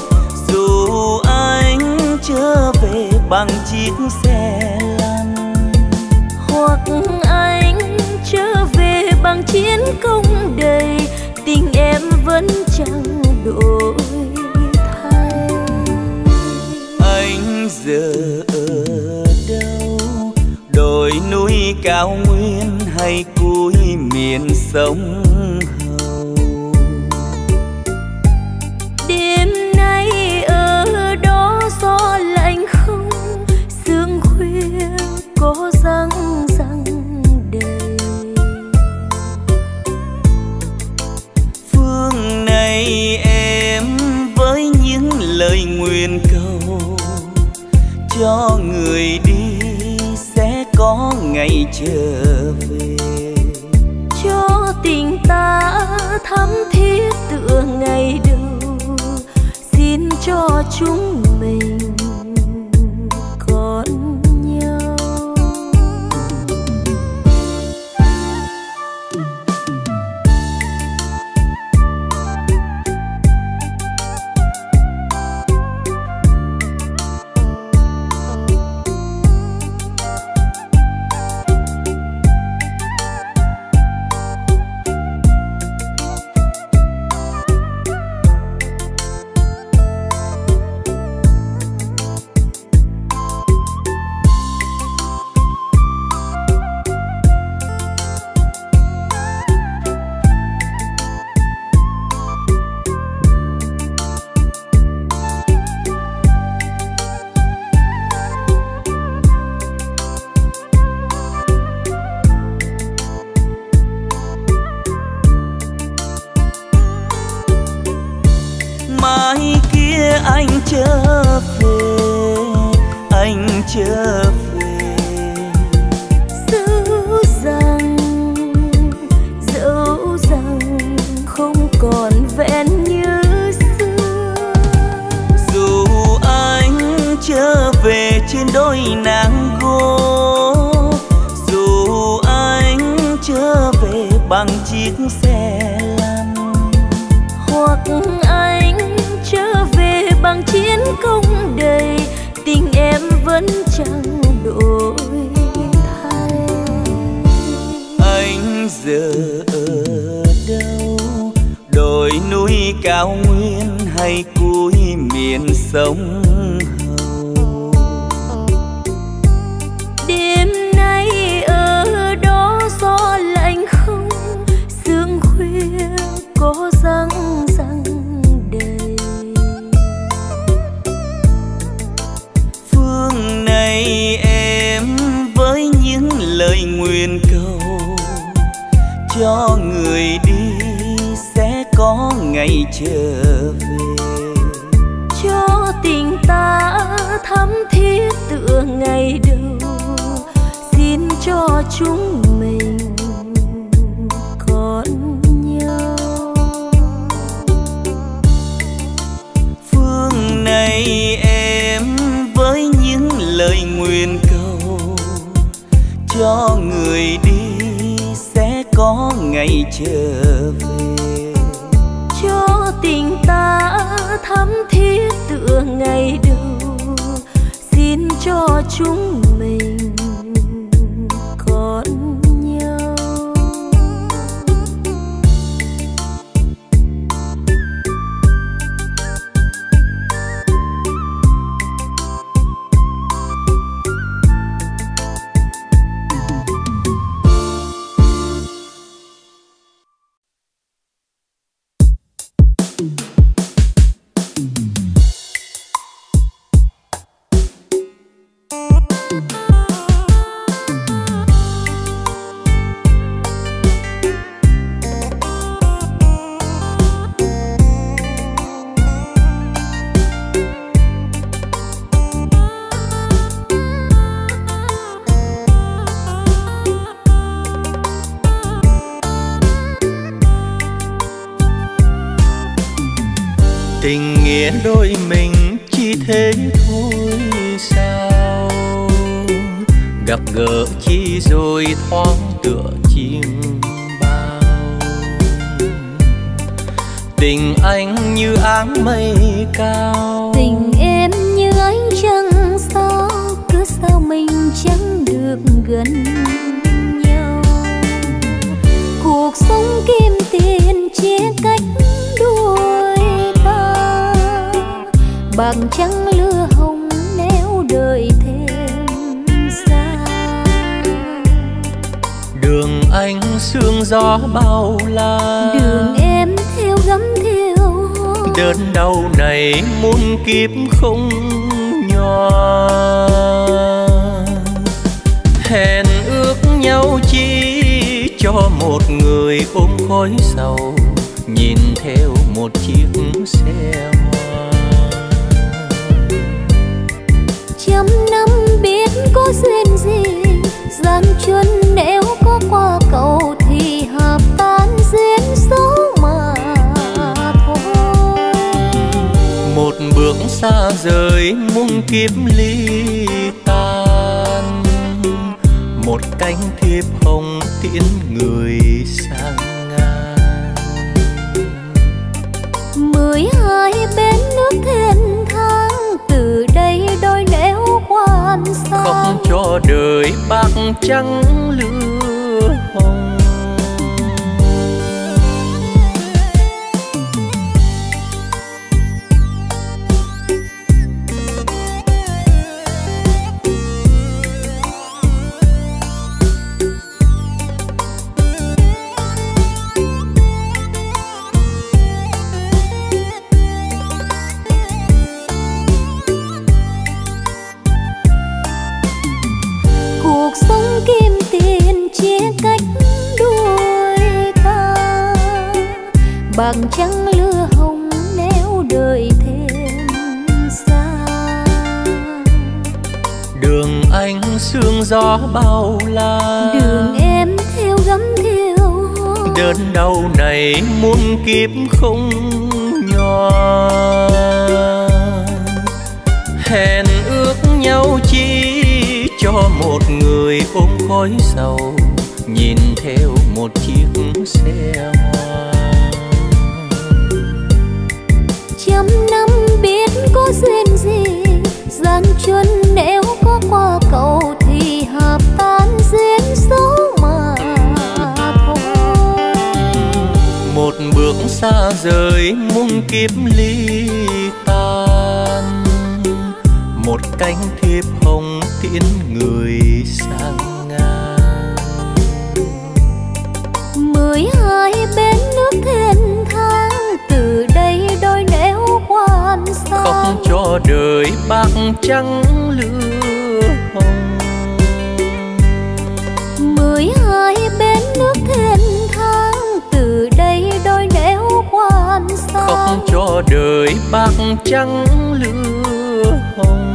bằng chiếc xe lăn, hoặc anh trở về bằng chiến công đầy, tình em vẫn chẳng đổi thay. Anh giờ ở đâu, đồi núi cao nguyên hay cuối miền sông Hầu? Đêm nay ở đó gió lạnh không, sương khuya có răng răng đầy. Phương này em với những lời nguyền cầu, cho người đi sẽ có ngày trở về. Cho tình ta thắm thiết tựa ngày đầu, xin cho chúng mình còn nhau. anh trở về, anh trở về. Dẫu rằng, dẫu rằng không còn vẹn như xưa. Dù anh trở về trên đôi nàng gỗ, dù anh trở về bằng chiếc xe lăn, hoặc anh trở về bằng chiến công đầy, tình em vẫn chẳng đổi thay. Anh giờ ở đâu, đồi núi cao nguyên hay cuối miền sông Hậu? Đêm nay ở đó gió lạnh không, sương khuya có răng răng đầy. Phương này em với những lời nguyền cầu, cho người đi sẽ có ngày trở về, cho tình ta thắm thiết tựa ngày đầu, xin cho chúng mình còn nhau. phương này em với những lời nguyền cầu, cho người đi sẽ có ngày trở về, cho tình ta thắm thiết tựa ngày đầu, xin cho chúng mình còn nhau. Tình nghĩa đôi mình chỉ thế thôi sao, gặp gỡ chi rồi thoáng tựa chim bao. Tình anh như áng mây cao, Tình em như ánh trăng sao, cứ sao mình chẳng được gần nhau. Cuộc sống kim tiền chia cách đôi ta, bằng trăng lửa hồng nếu đợi thêm xa. đường anh sương gió bao la, Đường em theo gấm theo hoa, đớn đau này muôn kiếp không nhòa. Hẹn ước nhau chi cho một người ôm khói sầu, nhìn theo một chiếc xe hoa. trăm năm biết có duyên gì, gian truân nếu có qua cầu thì hợp tan duyên số mà thôi. Một bước xa rời muôn kiếp ly tan, một cánh thiệp hồng tiễn người sang ngang. Mười hai bên nước thênh thang, từ đây đôi nẻo quan xa. Khóc cho đời bạc trắng lửa hồng. Cuộc sống kim tiền chia cách đôi ta, bằng trăng lửa hồng nếu đợi thêm sương gió bao la. Đường em theo gấm theo hoa, đơn đau này muôn kiếp không nhòa. Hẹn ước nhau chi cho một người ôm khói sầu, nhìn theo một chiếc xe hoa. Trăm năm biết có duyên gì, gian chân nếu có qua cầu thì hợp tan duyên số mà thôi. Một bước xa rời muôn kiếp ly tan, một cánh thiệp hồng tiễn người sang ngang. Mười hai bên nước thênh thang, từ đây đôi nẻo quan xa. Khóc cho đời bạc trắng lửa hồng. Mười hai bên nước thênh thang, từ đây đôi nẻo quan xa. Khóc cho đời bạc trắng lửa hồng.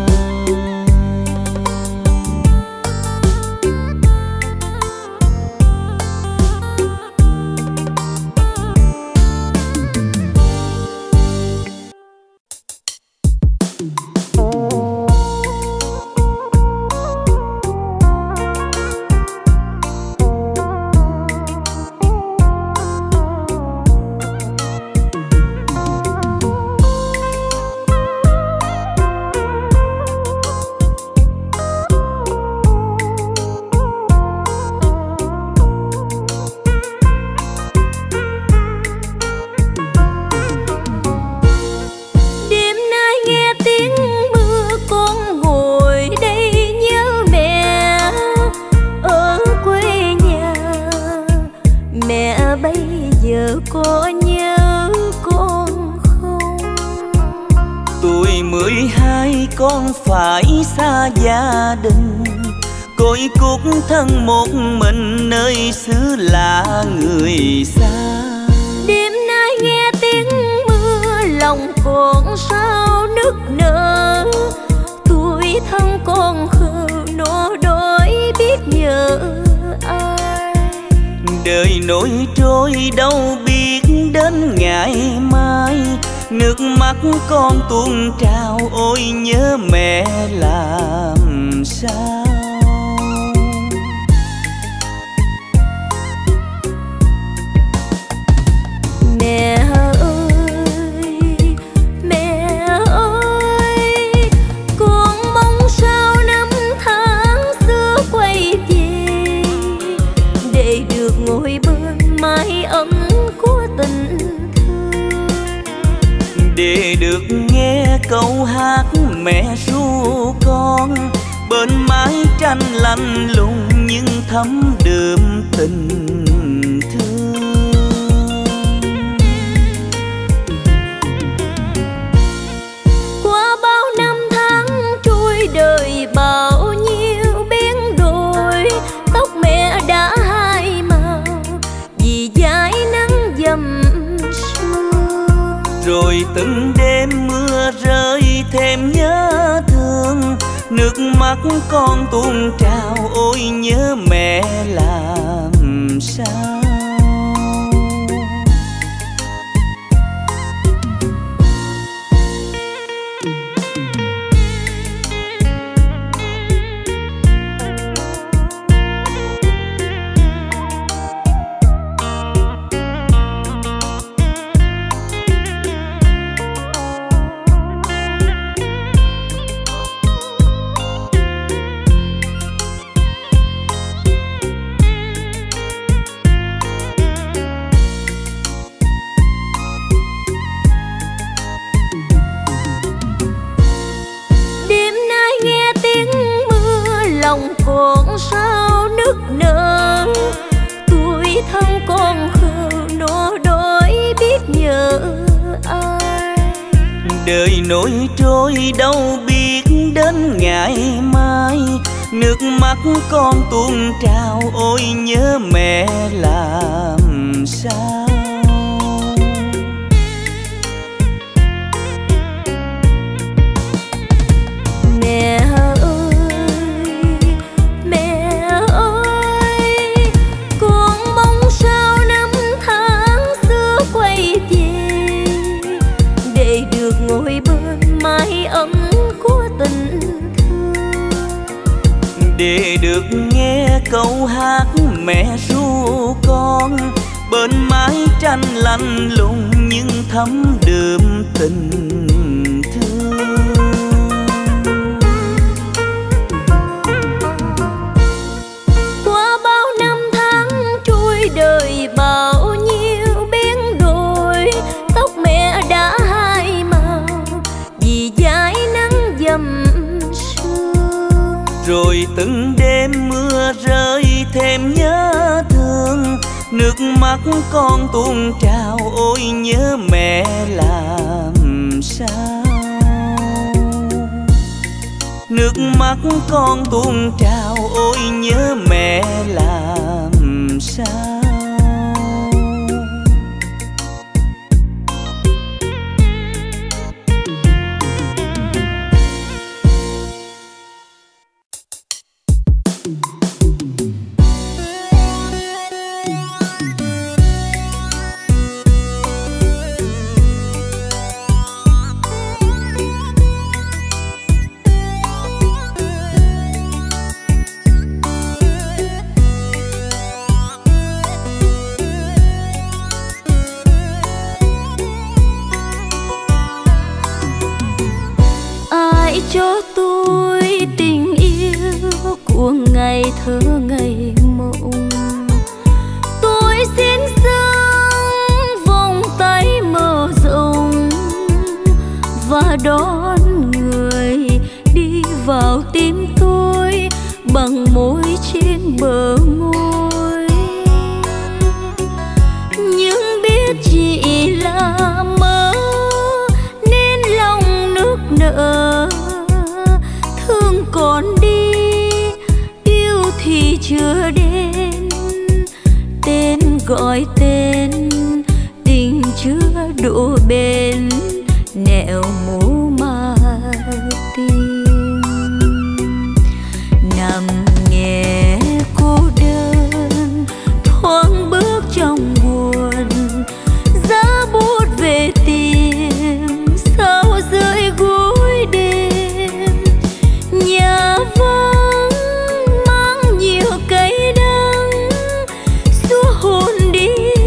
Con phải xa gia đình, côi cút thân một mình nơi xứ lạ người xa. Đêm nay nghe tiếng mưa lòng còn sao nức nở, tuổi thân còn khờ nô đói biết nhớ ai. Đời nổi trôi đâu biết đến ngày mai, nước mắt con tuôn trào ôi nhớ mẹ làm sao. Mẹ ơi, mẹ ơi, con mong sao năm tháng xưa quay về, để được ngồi bên mái ấm của tình, để được nghe câu hát mẹ ru con bên mái tranh lạnh lùng nhưng thấm đượm tình thương. Qua bao năm tháng trôi đời bao nhiêu biến đổi, tóc mẹ đã hai màu vì dãi nắng dầm sương. Rồi từng đêm mưa rơi thêm nhớ thương, nước mắt con tuôn trào ôi nhớ mẹ làm sao. Còn sao nức nở, tuổi thân còn khờ nô đói biết nhớ ai. Đời nổi trôi đâu biết đến ngày mai, nước mắt con tuôn trào ôi nhớ mẹ làm sao. Mẹ ơi, câu hát mẹ ru con, bên mái tranh lạnh lùng nhưng thấm đượm tình thương. Qua bao năm tháng trôi đời bao nhiêu biến đổi, tóc mẹ đã hai màu vì dãi nắng dầm sương. Rồi từng đêm mưa rơi thêm nhớ thương, nước mắt con tuôn trào ôi nhớ mẹ làm sao. Nước mắt con tuôn trào ôi nhớ mẹ làm sao. Cho tôi tình yêu của ngày thơ ngày mộng, tôi xin dâng vòng tay mở rộng và đón người đi vào tim tôi bằng môi trên bờ môi. Nhưng biết chỉ là mơ nên lòng nước nở, còn đi yêu thì chưa đến, tên gọi tên tình chưa độ bền, nẻo mố mà tim nằm nghe cô đơn thoáng bước trong buồn, giá bút về tìm sao rơi gối đêm. Nhà vắng mang nhiều cây đắng xua hồn đi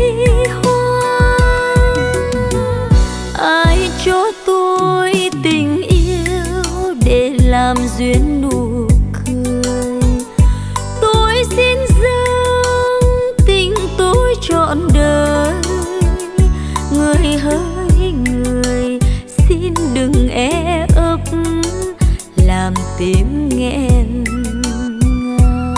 hoang. Ai cho tôi tình yêu để làm duyên nụ cười, tôi xin dâng tình tôi trọn đời. Người hỡi người xin đừng e ấp làm tim nghẹn ngào.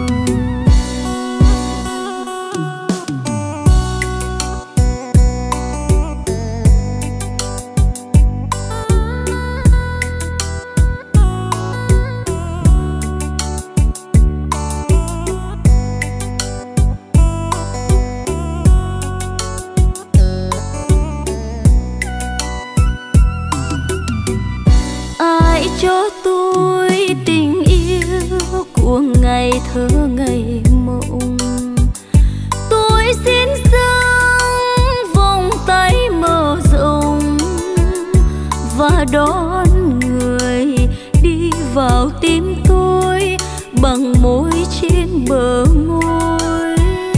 Ai cho tôi tình yêu của ngày thơ ngày mộng, tôi xin dâng vòng tay mở rộng và đón người đi vào tim tôi bằng môi trên bờ môi.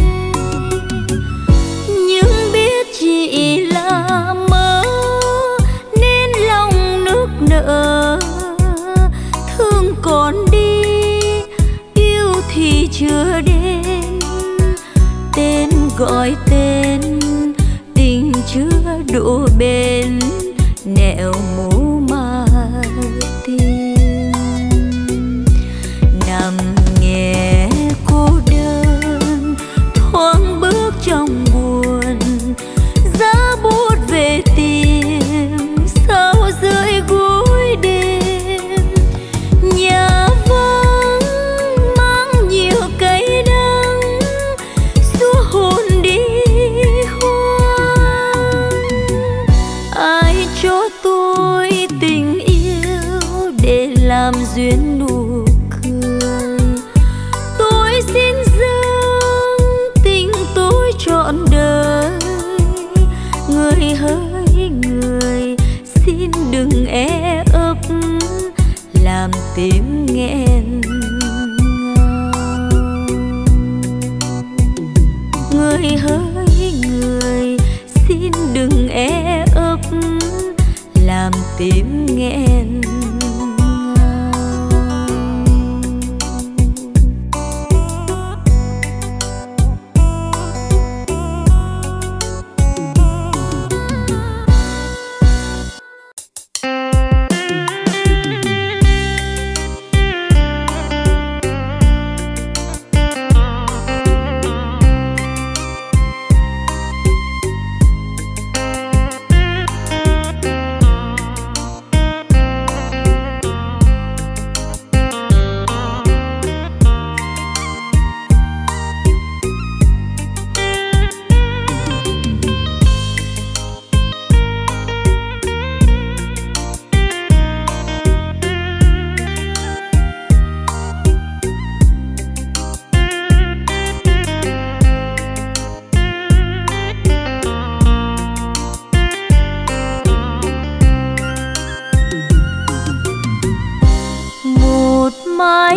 Nhưng biết chỉ là mơ nên lòng nước nở, thương còn đi yêu thì chưa đến, tên gọi tên tình chưa độ bền, nẻo mố mà tim nằm nghe cô đơn thoáng bước trong buồn, giá bút về tìm sao rơi gối đêm. Nhà vắng mang nhiều cây đắng xua hồn đi hoang. Ai cho tôi tình yêu để làm duyên nụ cười, tôi xin dâng tình tôi trọn đời. Người hỡi người xin đừng e ấp làm tim nghẹn ngào.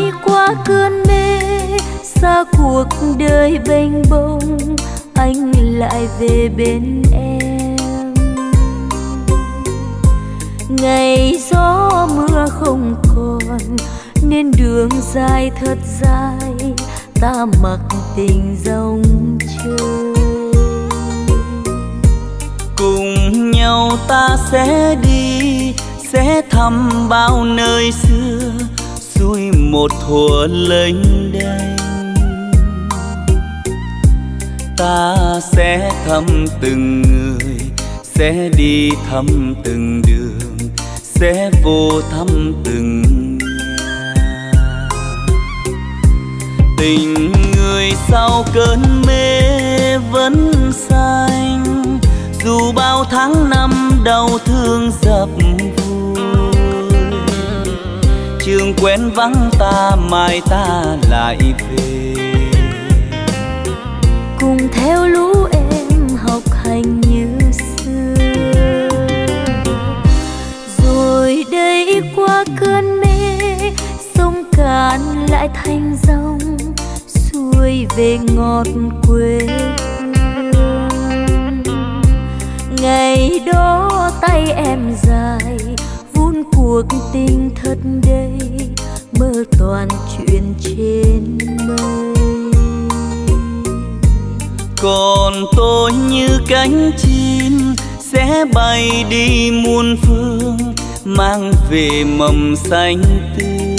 qua cơn mê, xa cuộc đời bênh bông, anh lại về bên em. Ngày gió mưa không còn, nên đường dài thật dài, ta mặc tình dòng trời. Cùng nhau ta sẽ đi, sẽ thăm bao nơi xưa, xuôi một thuở lênh đênh. Ta sẽ thăm từng người, sẽ đi thăm từng đường, sẽ vô thăm từng nhà. Tình người sau cơn mê vẫn xanh, dù bao tháng năm đau thương dập vùi. Trường quen vắng ta, mai ta lại về, cùng theo lũ em học hành như xưa. Rồi đây qua cơn mê, sông cạn lại thành dòng, xuôi về ngọt quê hương. Ngày đó tay em dài, vun cuộc tình thật đầy, mơ toàn chuyện trên mây. Còn tôi như cánh chim sẽ bay đi muôn phương, mang về mầm xanh tươi.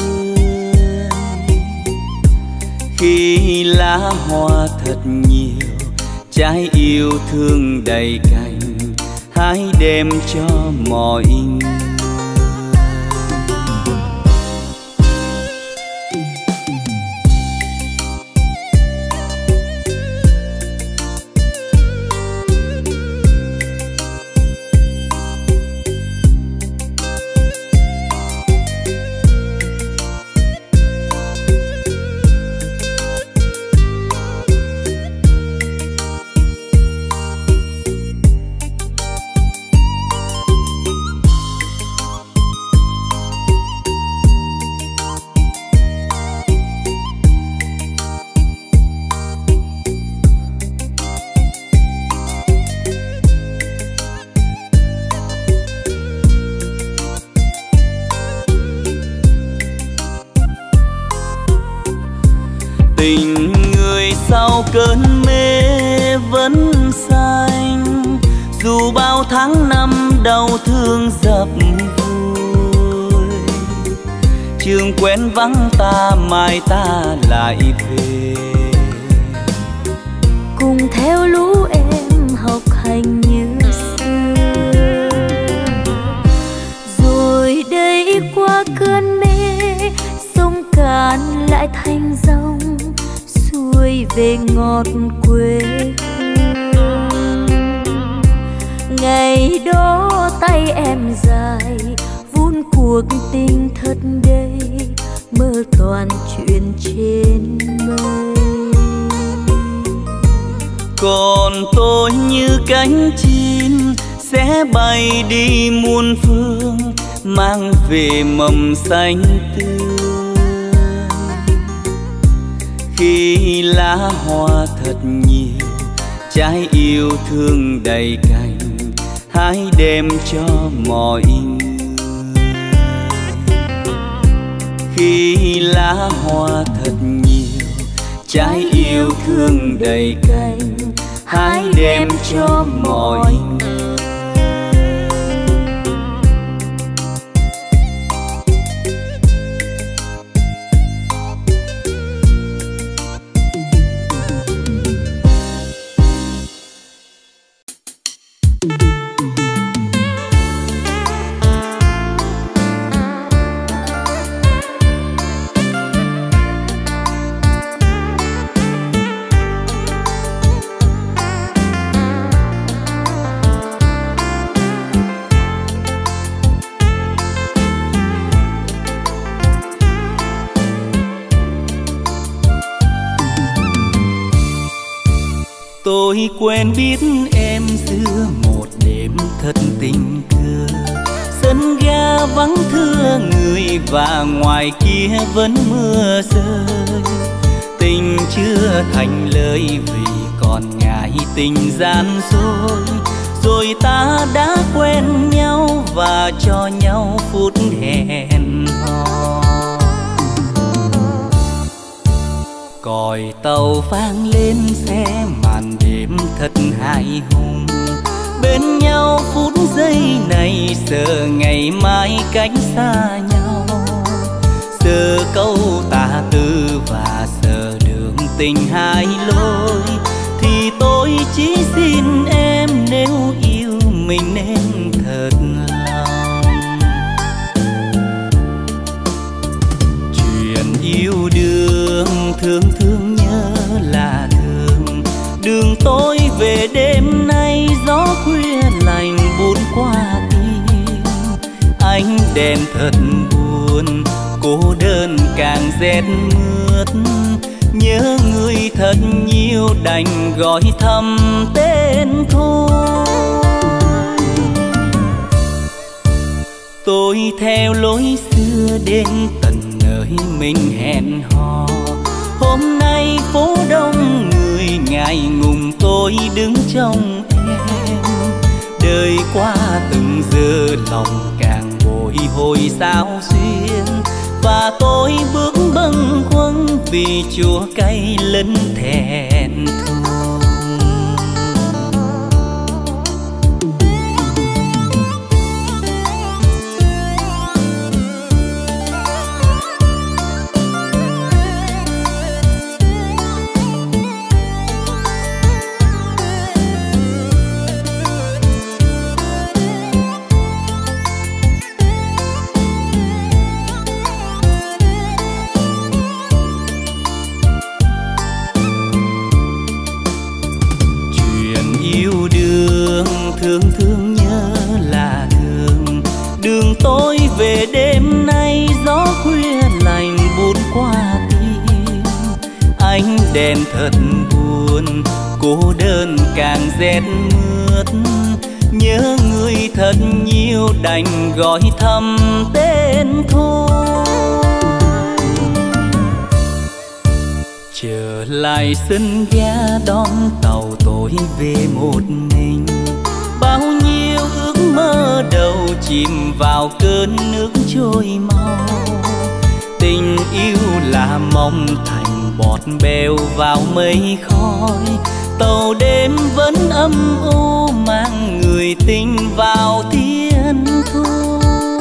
Khi lá hoa thật nhiều, trái yêu thương đầy cành, hãy đem cho mọi người. Tình người sau cơn mê vẫn xanh, dù bao tháng năm đau thương dập vùi. Trường quen vắng ta, mai ta lại về, cùng theo lũ em học hành như xưa. Rồi đây qua cơn mê, sông cạn lại thành dòng, xuôi về ngọt quê hương. Ngày đó tay em dài, vun cuộc tình thật đầy, mơ toàn chuyện trên mây. Còn tôi như cánh chim sẽ bay đi muôn phương, mang về mầm xanh tươi. Khi lá hoa thật nhiều, trái yêu thương đầy cành, hãy đem cho mọi người. Khi lá hoa thật nhiều, trái yêu thương đầy cành, hãy đem cho mọi người. Tôi quen biết em giữa một đêm thật tình cờ, sân ga kia vắng thưa người và ngoài kia vẫn mưa rơi. Tình chưa thành lời vì còn ngại tình gian dối. Rồi ta đã quen nhau và cho nhau phút hẹn hò. Còi tàu vang lên xe màn đêm thật hài hùng. Bên nhau phút giây này sợ ngày mai cách xa nhau. Sợ câu tà tư và sợ đường tình hai lối. Thì tôi chỉ xin em nếu yêu mình nên thật lòng. Chuyện yêu đương thương thương nhớ là thương. Đường tôi về đêm nay gió khuya lạnh buốt qua tim. Ánh đèn thật buồn, cô đơn càng rét mướt. Nhớ người thật nhiều đành gọi thầm tên thôi. Tôi theo lối xưa đến tận nơi mình hẹn hò. Hôm nay phố đông người ngại ngùng tôi đứng trong em. Đời qua từng giờ lòng càng bồi hồi sao xuyên. Và tôi bước bâng khuâng vì chua cay lẫn thẹn thùng. Thương thương nhớ là thương. Đường tôi về đêm nay gió khuya lạnh buốt qua tim. Ánh đèn thật buồn, cô đơn càng rét mướt. Nhớ người thật nhiều đành gọi thầm tên thôi. Trở lại sân ga đón tàu tôi về một mình. Bao nhiêu ước mơ đầu chìm vào cơn nước trôi mau. Tình yêu là mong thành bọt bèo vào mây khói. Tàu đêm vẫn âm u mang người tình vào thiên thu.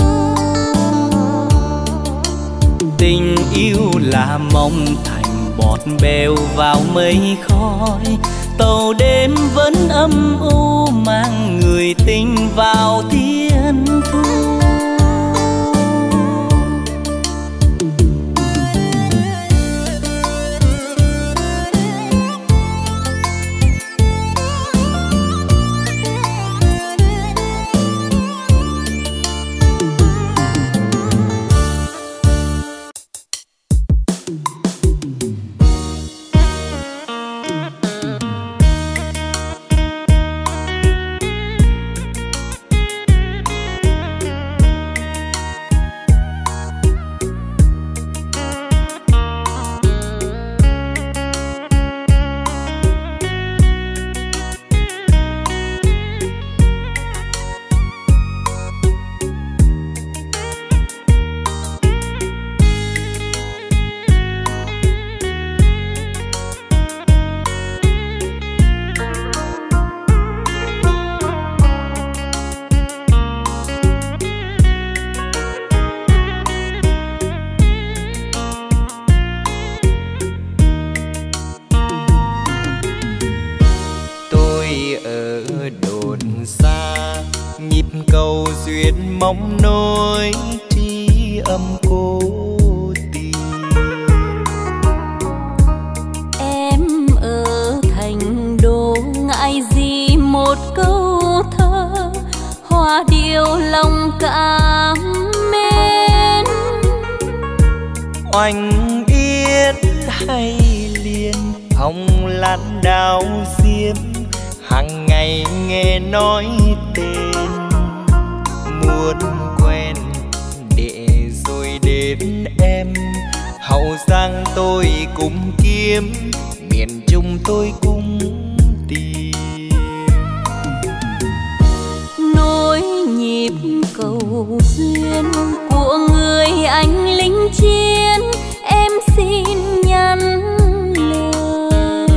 Tình yêu là mong thành bọt bèo vào mây khói. Tàu đêm vẫn âm u mang người tình vào thiên thu. mong nỗi tri âm cô tình. Em ở thành đô ngại gì một câu thơ, hoa điệu lòng cảm mến. Oanh yết hay liền hồng lan đào diêm, hàng ngày nghe nói tên muốn quen bên em. Hậu Giang tôi cũng kiếm, miền Trung tôi cũng tìm. Nối nhịp cầu duyên của người anh lính chiến, em xin nhắn lời.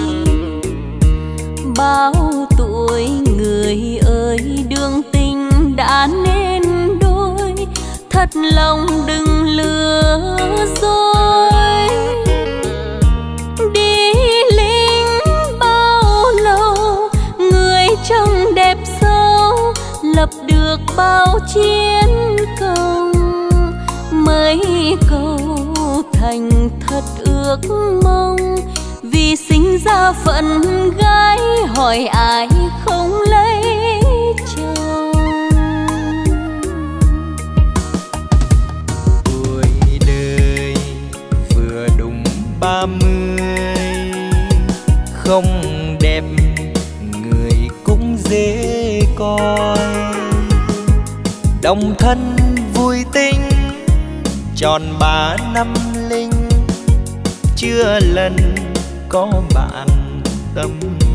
Bao tuổi người ơi, đường tình đã nên đôi, thật lòng đừng lừa dối. Đi lính bao lâu, người trông đẹp sâu, lập được bao chiến công. Mấy câu thành thật ước mong, vì sinh ra phận gái hỏi ai không lấy chồng. Tuổi đời vừa đúng ba mươi, không đẹp người cũng dễ coi. Đồng thân vui tính tròn ba năm linh, chưa lần có bạn tâm.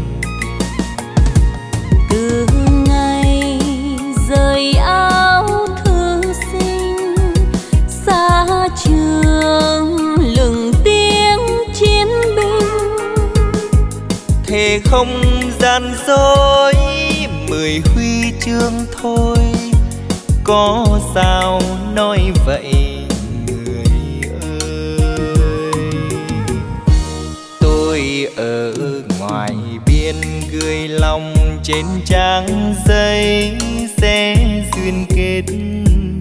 Từ ngày rời áo thư sinh, xa trường lừng tiếng chiến binh. Thề không gian dối, mười huy chương thôi, có sao nói vậy người ơi. Tôi ở ngoài biên gửi lòng trên trang giấy, sẽ duyên kết tình.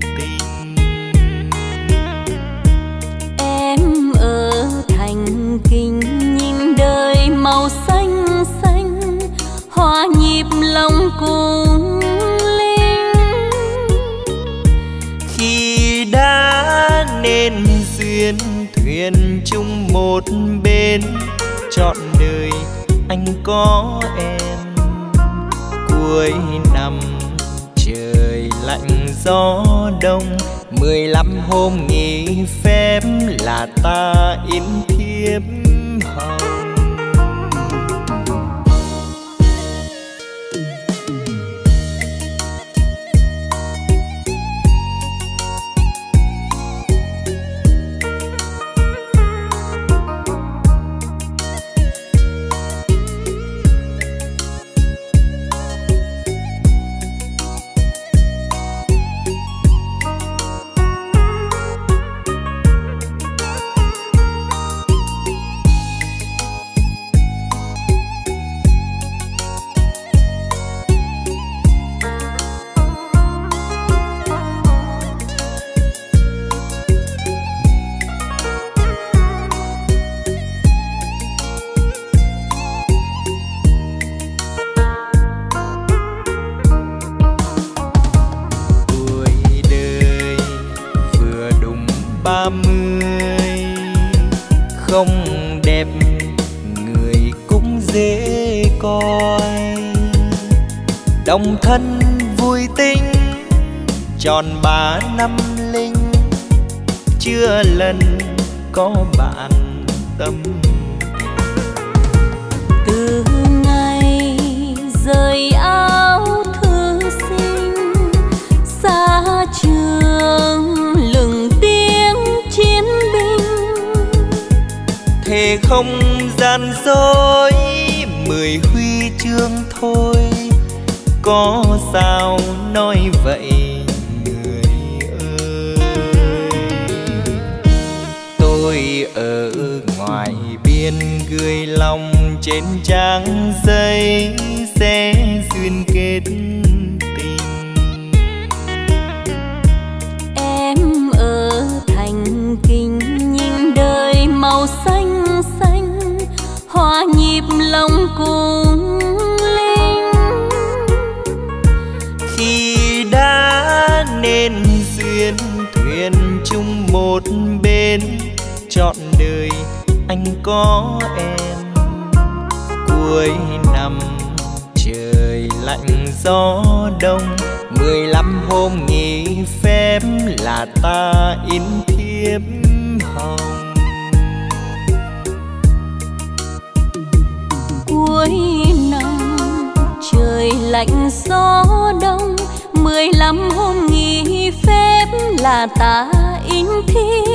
Em ở thành kinh nhìn đời màu xanh xanh, hòa nhịp lòng cùng linh. Khi đã nên duyên thuyền chung một bên, trọn đời anh có em. Cuối năm trời lạnh gió đông, mười lăm hôm nghỉ phép là ta in thiếp hồng. ba mươi, không đẹp người cũng dễ coi. Đồng thân vui tính tròn ba năm linh, chưa lần có bạn tâm. Từ ngày rời áo thư sinh, xa trường lừng tiếng chiến binh. Thề không gian dối, mười huy chương thôi, có sao nói vậy người ơi. Tôi ở ngoài biên gửi lòng trên trang giấy, sẽ duyên kết tình. Em ở thành kinh nhìn đời màu xanh xanh, hòa nhịp lòng cùng linh. Khi đã nên duyên thuyền chung một bên, trọn đời anh có em. Cuối năm trời lạnh gió đông, mười lăm hôm nghỉ phép là ta in thiếp thiếp hồng. Cuối năm trời lạnh gió đông, mười lăm hôm nghỉ phép là ta in thiếp